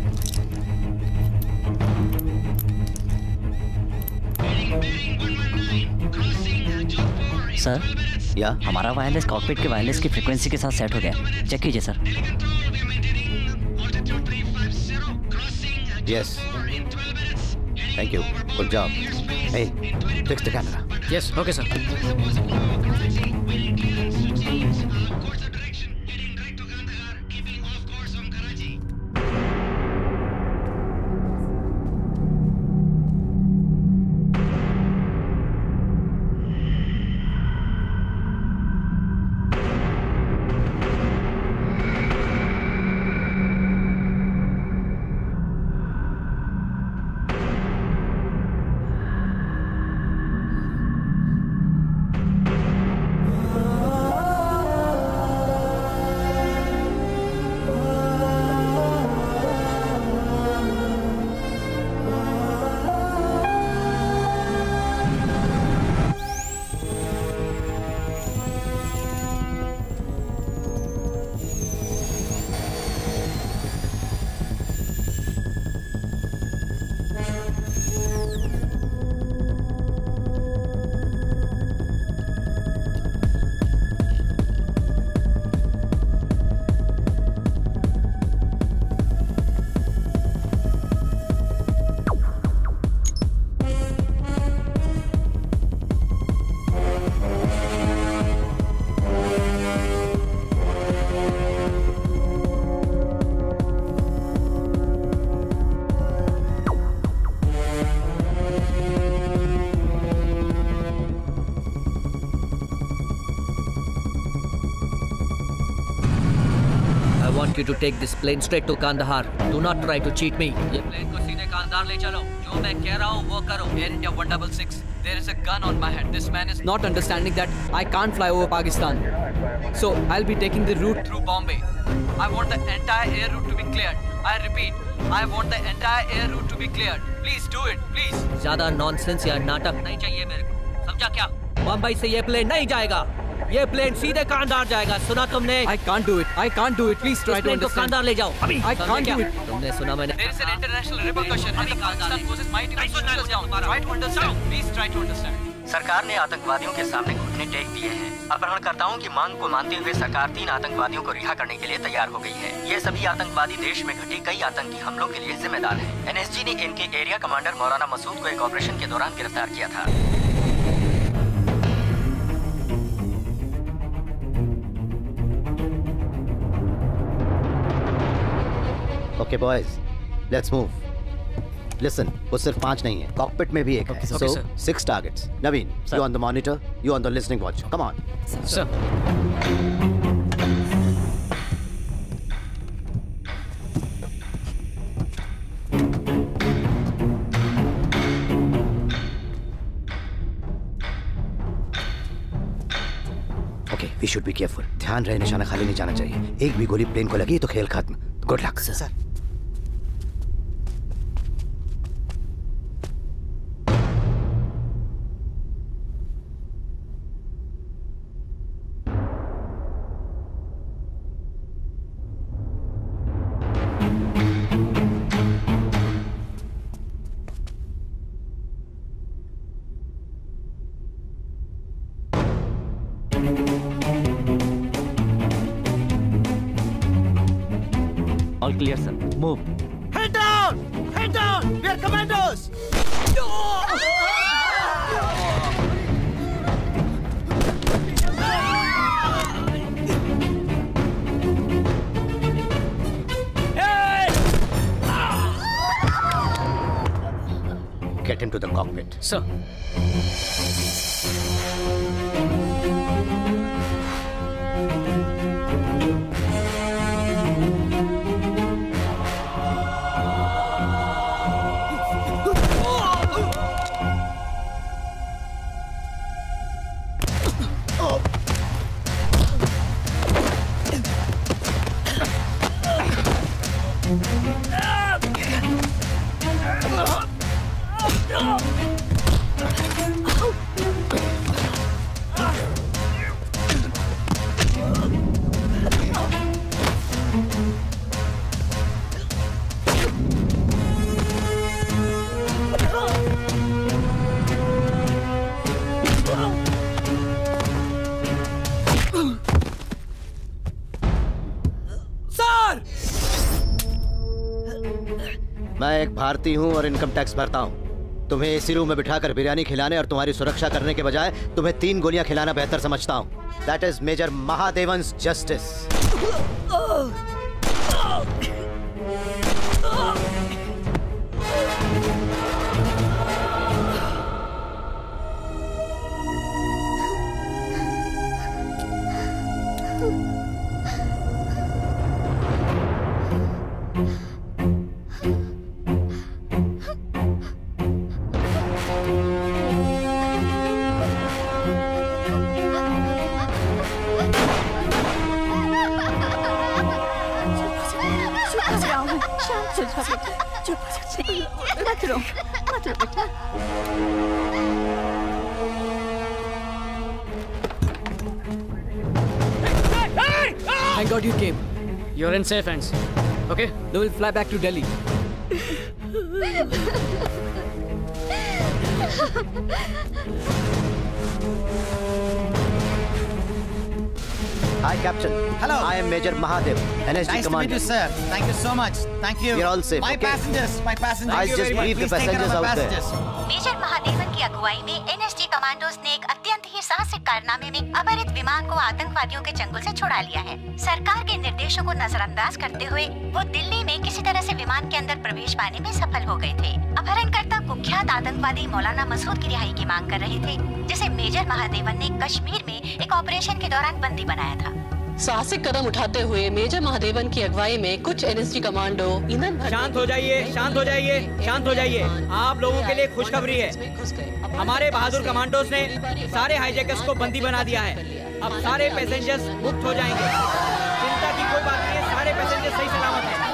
Sir, या हमारा वायरलेस कॉकपिट के वायरलेस की फ्रीक्वेंसी के साथ सेट हो गया। चेक कीजिए sir. Yes. Thank you. Good job. Hey, fix the camera. Yes, okay, sir. You to take this plane straight to Kandahar. Do not try to cheat me. ये plane को सीधे कांधार ले चलो। जो मैं कह रहा हूँ वो करो। Air India 166. There is a gun on my head. This man is not understanding that I can't fly over Pakistan. So I'll be taking the route through Bombay. I want the entire air route to be cleared. I repeat, I want the entire air route to be cleared. Please do it, please. ज़्यादा nonsense या नाटक नहीं चाहिए मेरे को। समझा क्या? बम्बई से ये प्लेन नहीं जाएगा। ये प्लेन सीधे कांधार जाएगा। सुना तुमने? I can't do it. I can't do it. Please try to understand. Kandahar ले जाओ अभी। I can't do it. तुमने सुना मैंने? There is an international repercussion and the Pakistan forces might even shoot us down. Try to understand. Please try to understand. सरकार ने आतंकवादियों के सामने घुटने टेक दिए हैं। अपहरणकर्ताओं की मांग को मानते हुए सरकार 3 आतंकवादियों को रिहा करने के लिए तैयार हो गई है। ये सभी आतंकवादी देश में घटे कई आतंकी हमलों के लिए जिम्मेदार हैं। एनएसजी ने इनके एरिया कमांडर मौलाना मसूद को एक ऑपरेशन के दौरान गिरफ्तार किया था। Okay, boys, let's move. Listen, वो सिर्फ 5 नहीं है, कॉकपिट में भी एक है. So 6 targets. Naveen, you on the monitor, you on the listening watch. Come on. Sir. Okay, we should be careful. ध्यान रहे, निशाना खाली नहीं जाना चाहिए. एक भी गोली प्लेन को लगी तो खेल खत्म. Good luck. Sir. clear, sir. Move. Head down! Head down! We are commandos! Get him to the cockpit. Sir. मैं एक भारतीय हूं और इनकम टैक्स भरता हूं। तुम्हें एसी रूम में बिठाकर बिरयानी खिलाने और तुम्हारी सुरक्षा करने के बजाय तुम्हें 3 गोलियां खिलाना बेहतर समझता हूं। That is major Mahadevan's justice. Thank God you came. You're in safe hands. Okay? Now we'll fly back to Delhi. Hi, Captain. Hello. I am Major Mahadevan, NSG Nice Commander. to meet you, sir. Thank you so much. Thank you. You're all safe. My okay? passengers. I'll just brief the passengers out there. Major Mahadevan की अगुवाई में NSG commandos ने एक अत्यंत ही साहसिक कारनामे में अपहरित विमान को आतंकवादियों के चंगुल से छुड़ा लिया है। सरकार के निर्देशों को नजरअंदाज करते हुए वो दिल्ली में किसी तरह से विमान के अंदर प्रवेश पाने में सफल हो गए थे। अपहरणकर्ता कुख्यात आतंकवादी मौलाना मसूद की रिहाई की मांग कर रहे थे, जिसे मेजर महादेवन ने कश्मीर में एक ऑपरेशन के दौरान बंदी बनाया था। साहसिक कदम उठाते हुए मेजर महादेवन की अगुवाई में कुछ एनएसजी कमांडो ईंधन भरने शांत हो जाइए, शांत हो जाइए, शांत हो जाइए। आप लोगों के लिए खुशखबरी है। हमारे बहादुर कमांडोज ने सारे हाईजैकर्स को बंदी बना दिया है। अब सारे पैसेंजर्स मुक्त हो जाएंगे। चिंता की कोई बात नहीं है, सारे पैसेंजर सही सलामत हैं।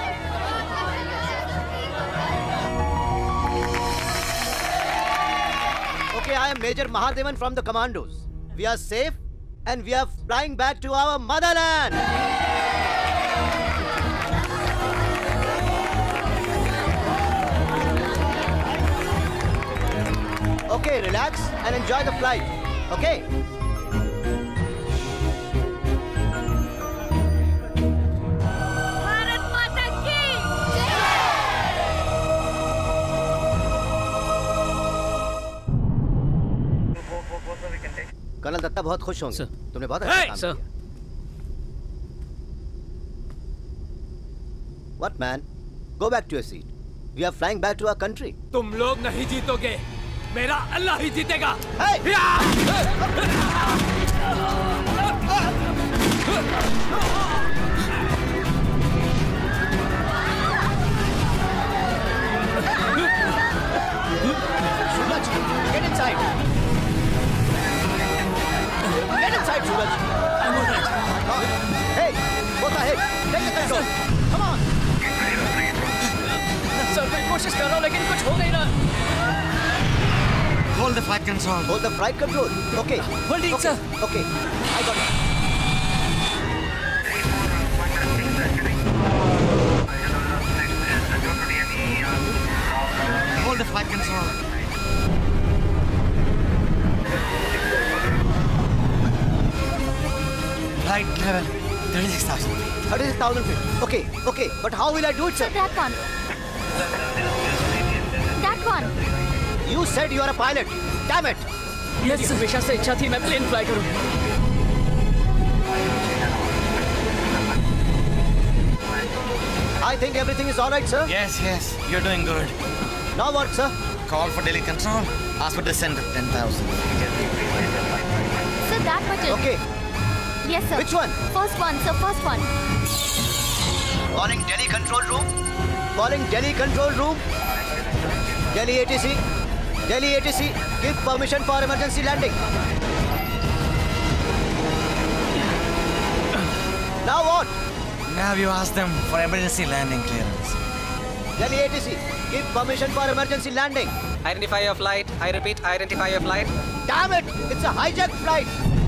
Okay, I am Major Mahadevan from the Commandos. We are safe and we are flying back to our motherland. Okay, relax and enjoy the flight. Okay? Bharat माता की कर्नल दत्ता बहुत खुश होंगे। तुमने बहुत अच्छा काम किया। What man? Go back to your seat. We are flying back to our country. तुम लोग नहीं जीतोगे, मेरा अल्लाह ही जीतेगा। Suraj, get inside. Get inside, Suraj. I'm all right. Hey, what the heck? Take the control. Come on. Sir मैं कोशिश कर रहा हूँ लेकिन कुछ हो नहीं रहा। Hold the flight control. Hold the flight control. Okay. Holding, okay. sir. Okay. I got it. Hold the flight control. Flight level 36,000 feet. 36,000 1000 feet. Okay, okay, but how will I do it, sir? That one. That one. You said you are a pilot. Damn it. मेरी हमेशा से इच्छा थी मैं plane fly करूं। I think everything is all right, sir. Yes, yes, you're doing good. Now what, sir? Call for Delhi control. Ask for descent of 10,000. Sir, that button. Okay. Yes, sir. Which one? First one, sir. First one. Calling Delhi control room. Calling Delhi control room. Delhi ATC. Delhi ATC. Give permission for emergency landing. Now what? Now you ask them for emergency landing clearance. Delhi ATC. Give permission for emergency landing. Identify your flight. I repeat, identify your flight. Damn it! It's a hijack flight.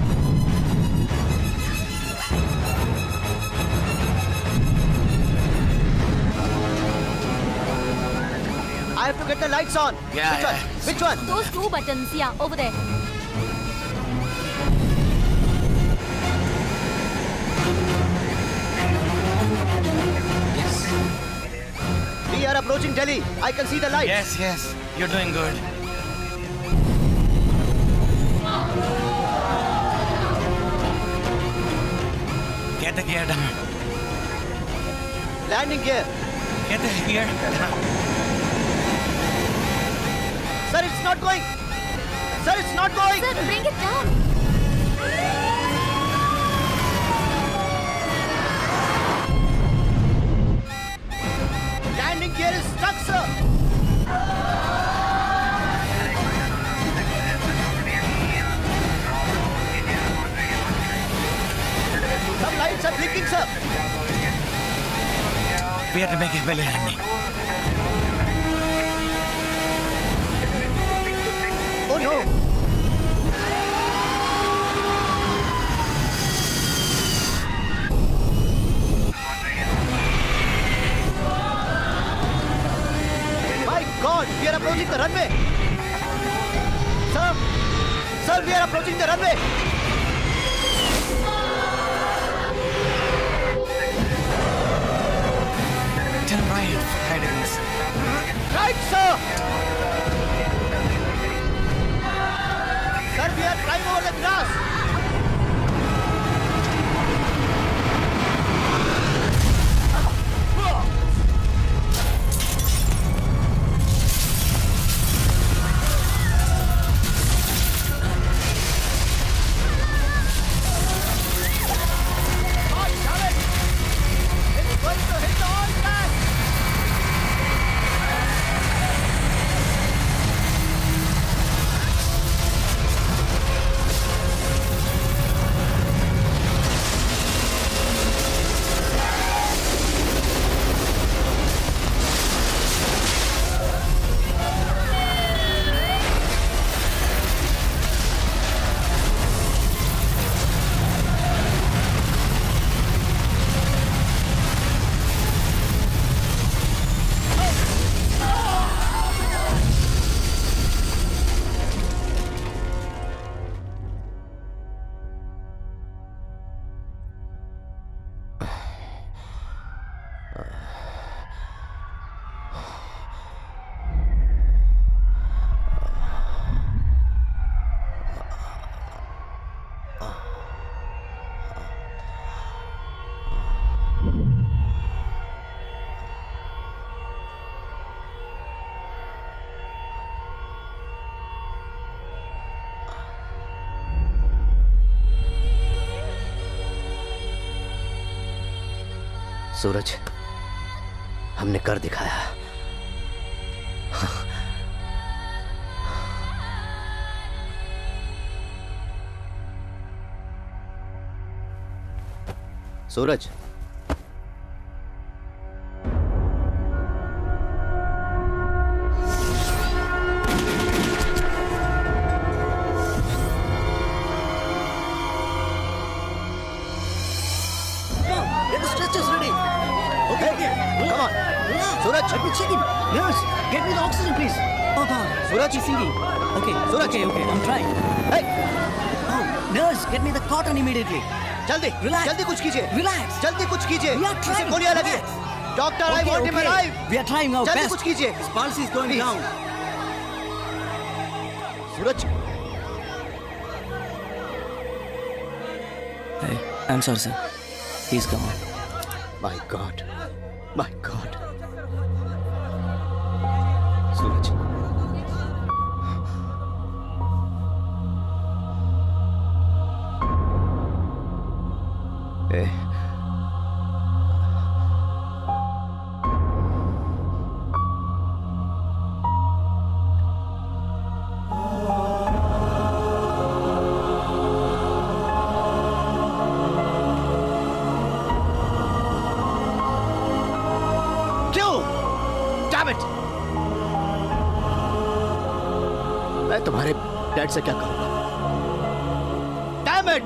I have to get the lights on. Yeah. Which one? Which one? Those two buttons, yeah, over there. Yes. We are approaching Delhi. I can see the lights. Yes, yes. You're doing good. Get the gear down. Landing gear. Get the gear down. Sir, it's not going. Sir, it's not going. Sir, bring it down. Landing gear is stuck, sir. Some lights are blinking, sir. We have to make a belly landing. Oh no! My God, we are approaching the runway. Sir, sir, we are approaching the runway. Turn right, 5 degrees. Right, sir. Sir, we are flying over the grass. Suraj, हमने कर दिखाया। सूरज, Get me the oxygen, please. Oh God. Suraj, he's sinking. Okay. Suraj. Okay, I'm trying. Hey. Oh, nurse, get me the cotton immediately. जल्दी जल्दी कुछ कीजिए, relax, जल्दी कुछ कीजिए, इसे गोलियां लगी। Doctor, I want him alive. We are trying our जल्दी बेस्ट। कुछ कीजिए। Pulse is going down. Suraj, Hey, I'm sorry, sir. He's gone. My God, my God. Suraj, मैं तुम्हारे डैड से क्या कहूंगा? Damn it!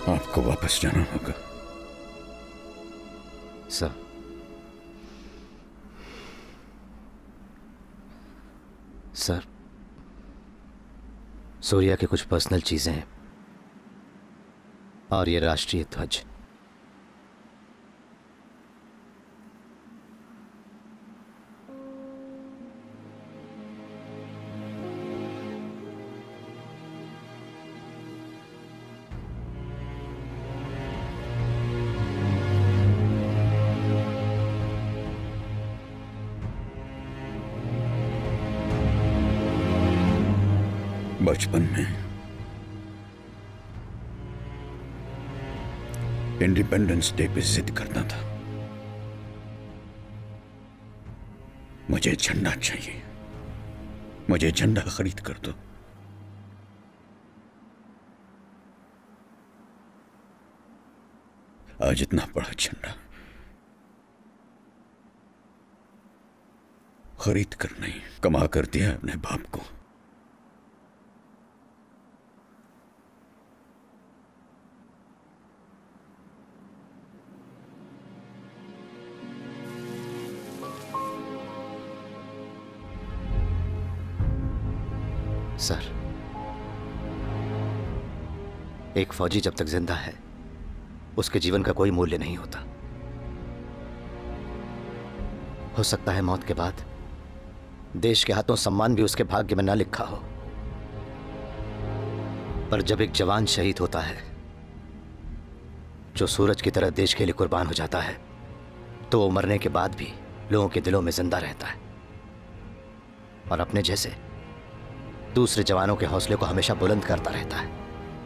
आपको वापस जाना होगा। सर, सर, सूर्या की कुछ पर्सनल चीजें हैं और ये राष्ट्रीय ध्वज। बचपन में इंडिपेंडेंस डे पे जिद करता था, मुझे झंडा चाहिए, मुझे झंडा खरीद कर दो। आज इतना बड़ा झंडा खरीद कर नहीं, कमा कर दिया अपने बाप को। सर, एक फौजी जब तक जिंदा है उसके जीवन का कोई मूल्य नहीं होता। हो सकता है मौत के बाद देश के हाथों सम्मान भी उसके भाग्य में ना लिखा हो, पर जब एक जवान शहीद होता है जो सूरज की तरह देश के लिए कुर्बान हो जाता है, तो वो मरने के बाद भी लोगों के दिलों में जिंदा रहता है और अपने जैसे दूसरे जवानों के हौसले को हमेशा बुलंद करता रहता है।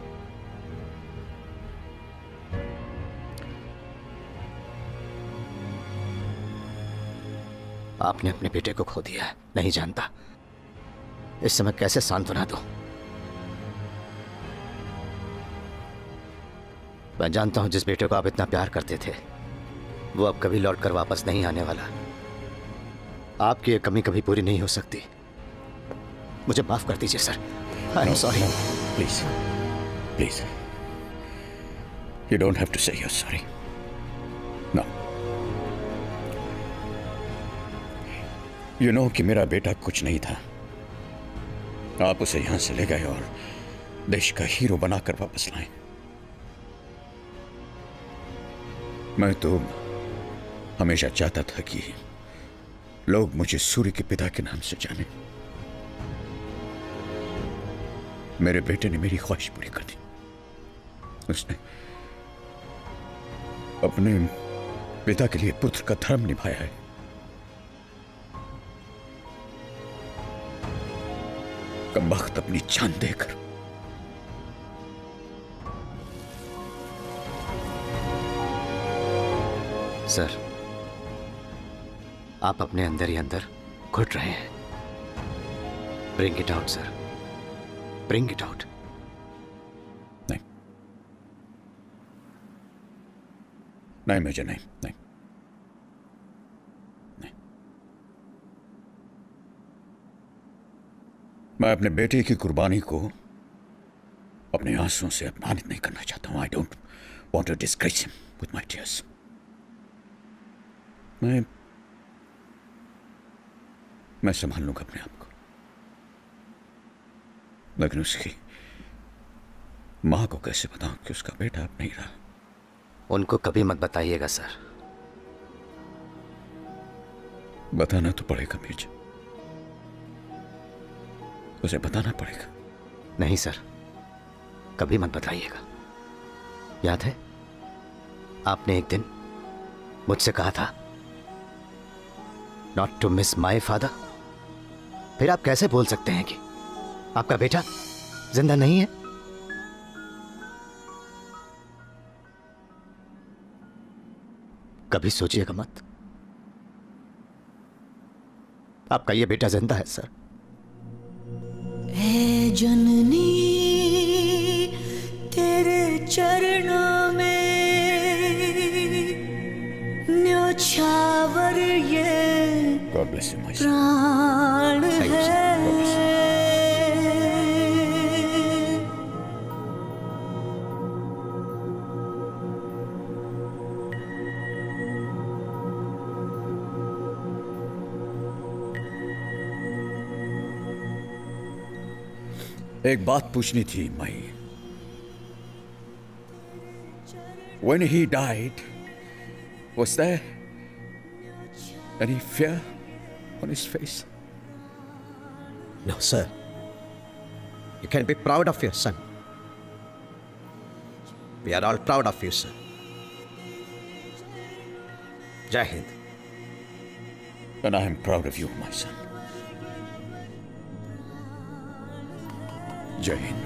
आपने अपने बेटे को खो दिया है, नहीं जानता इस समय कैसे सांत्वना दूं। मैं जानता हूं जिस बेटे को आप इतना प्यार करते थे वो अब कभी लौटकर वापस नहीं आने वाला। आपकी ये कमी कभी पूरी नहीं हो सकती। मुझे माफ कर दीजिए sir. I am sorry. Please please, you don't have to say you are sorry. No, you know कि मेरा बेटा कुछ नहीं था, आप उसे यहां से ले गए और देश का हीरो बनाकर वापस लाए। मैं तो हमेशा चाहता था कि लोग मुझे सूर्य के पिता के नाम से जाने। मेरे बेटे ने मेरी ख्वाहिश पूरी कर दी। उसने अपने पिता के लिए पुत्र का धर्म निभाया है। कमबख्त अपनी जान देकर। सर, आप अपने अंदर ही अंदर घुट रहे हैं। Bring it out sir, bring it out. नहीं नहीं मुझे नहीं, नहीं नहीं। मैं अपने बेटे की कुर्बानी को अपने आंसुओं से अपमानित नहीं करना चाहता हूं। I don't want to disgrace him with my tears. मैं संभाल लूंगा अपने आप को, लेकिन उसकी मां को कैसे बताऊं कि उसका बेटा अब नहीं रहा। उनको कभी मत बताइएगा सर। बताना तो पड़ेगा मिर्जा, उसे बताना पड़ेगा। नहीं सर, कभी मत बताइएगा। याद है आपने एक दिन मुझसे कहा था not to miss my father. फिर आप कैसे बोल सकते हैं कि आपका बेटा जिंदा नहीं है? कभी सोचिएगा मत, आपका ये बेटा जिंदा है सर। ऐ जननी तेरे चरणों में न्योछावर ये प्राण है। एक बात पूछनी थी मई। When he died, was there any fear on his face? No, sir. You can be proud of your son. We are all proud of you, sir. Jai Hind. And I am proud of you, my son. Jai Hind.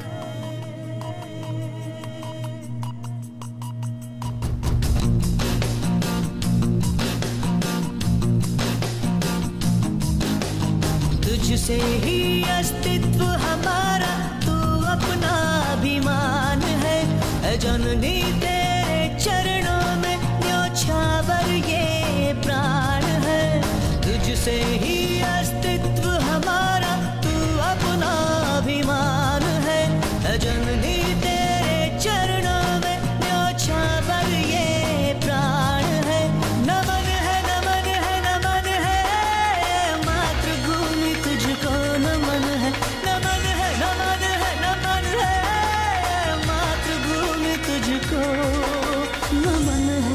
तुझसे ही अस्तित्व हमारा, तू अपना अभिमान है। जननी तेरे चरणों में न्योछावर ये प्राण है। तुझसे ही अस्तित्व हमारा, तू अपना अभिमान है। जननी तेरे चरणों में न्योछावर ये प्राण है। नमन है, नमन है, नमन है, मातृभूमि तुझको नमन है। नमन है, नमन है, नमन है, मातृभूमि तुझको नमन है।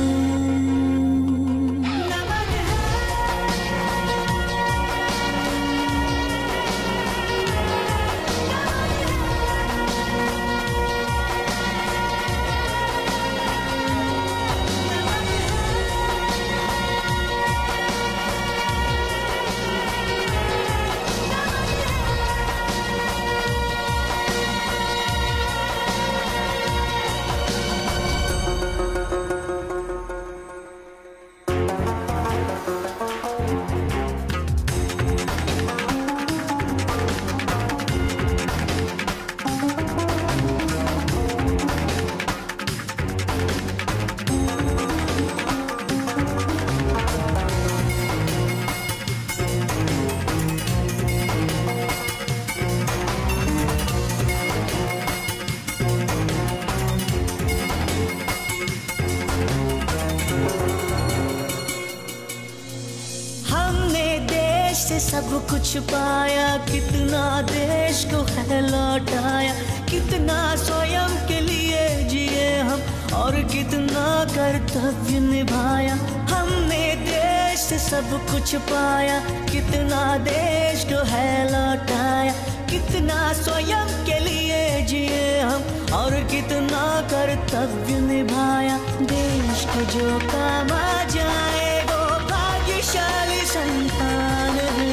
सब कुछ पाया, कितना देश को है लौटाया। कितना स्वयं के लिए जिए हम और कितना कर्तव्य निभाया। हमने देश से सब कुछ पाया, कितना देश को है लौटाया। कितना स्वयं के लिए जिए हम और कितना कर्तव्य निभाया। देश को जो काम आ जाए वो भाग्यशाली संतान है।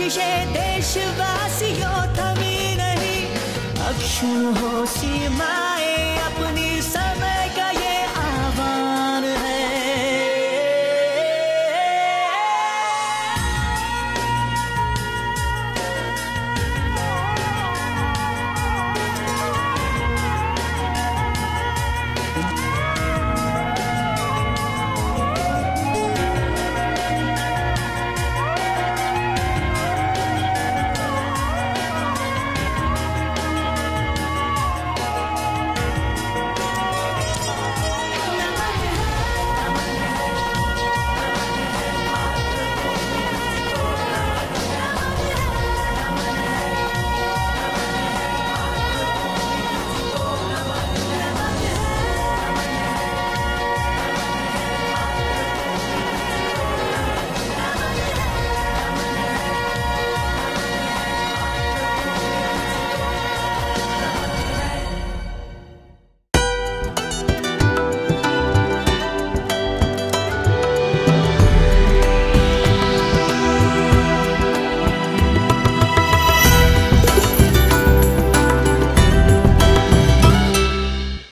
देशवासियों थमी नहीं, अक्षुण हो सीमा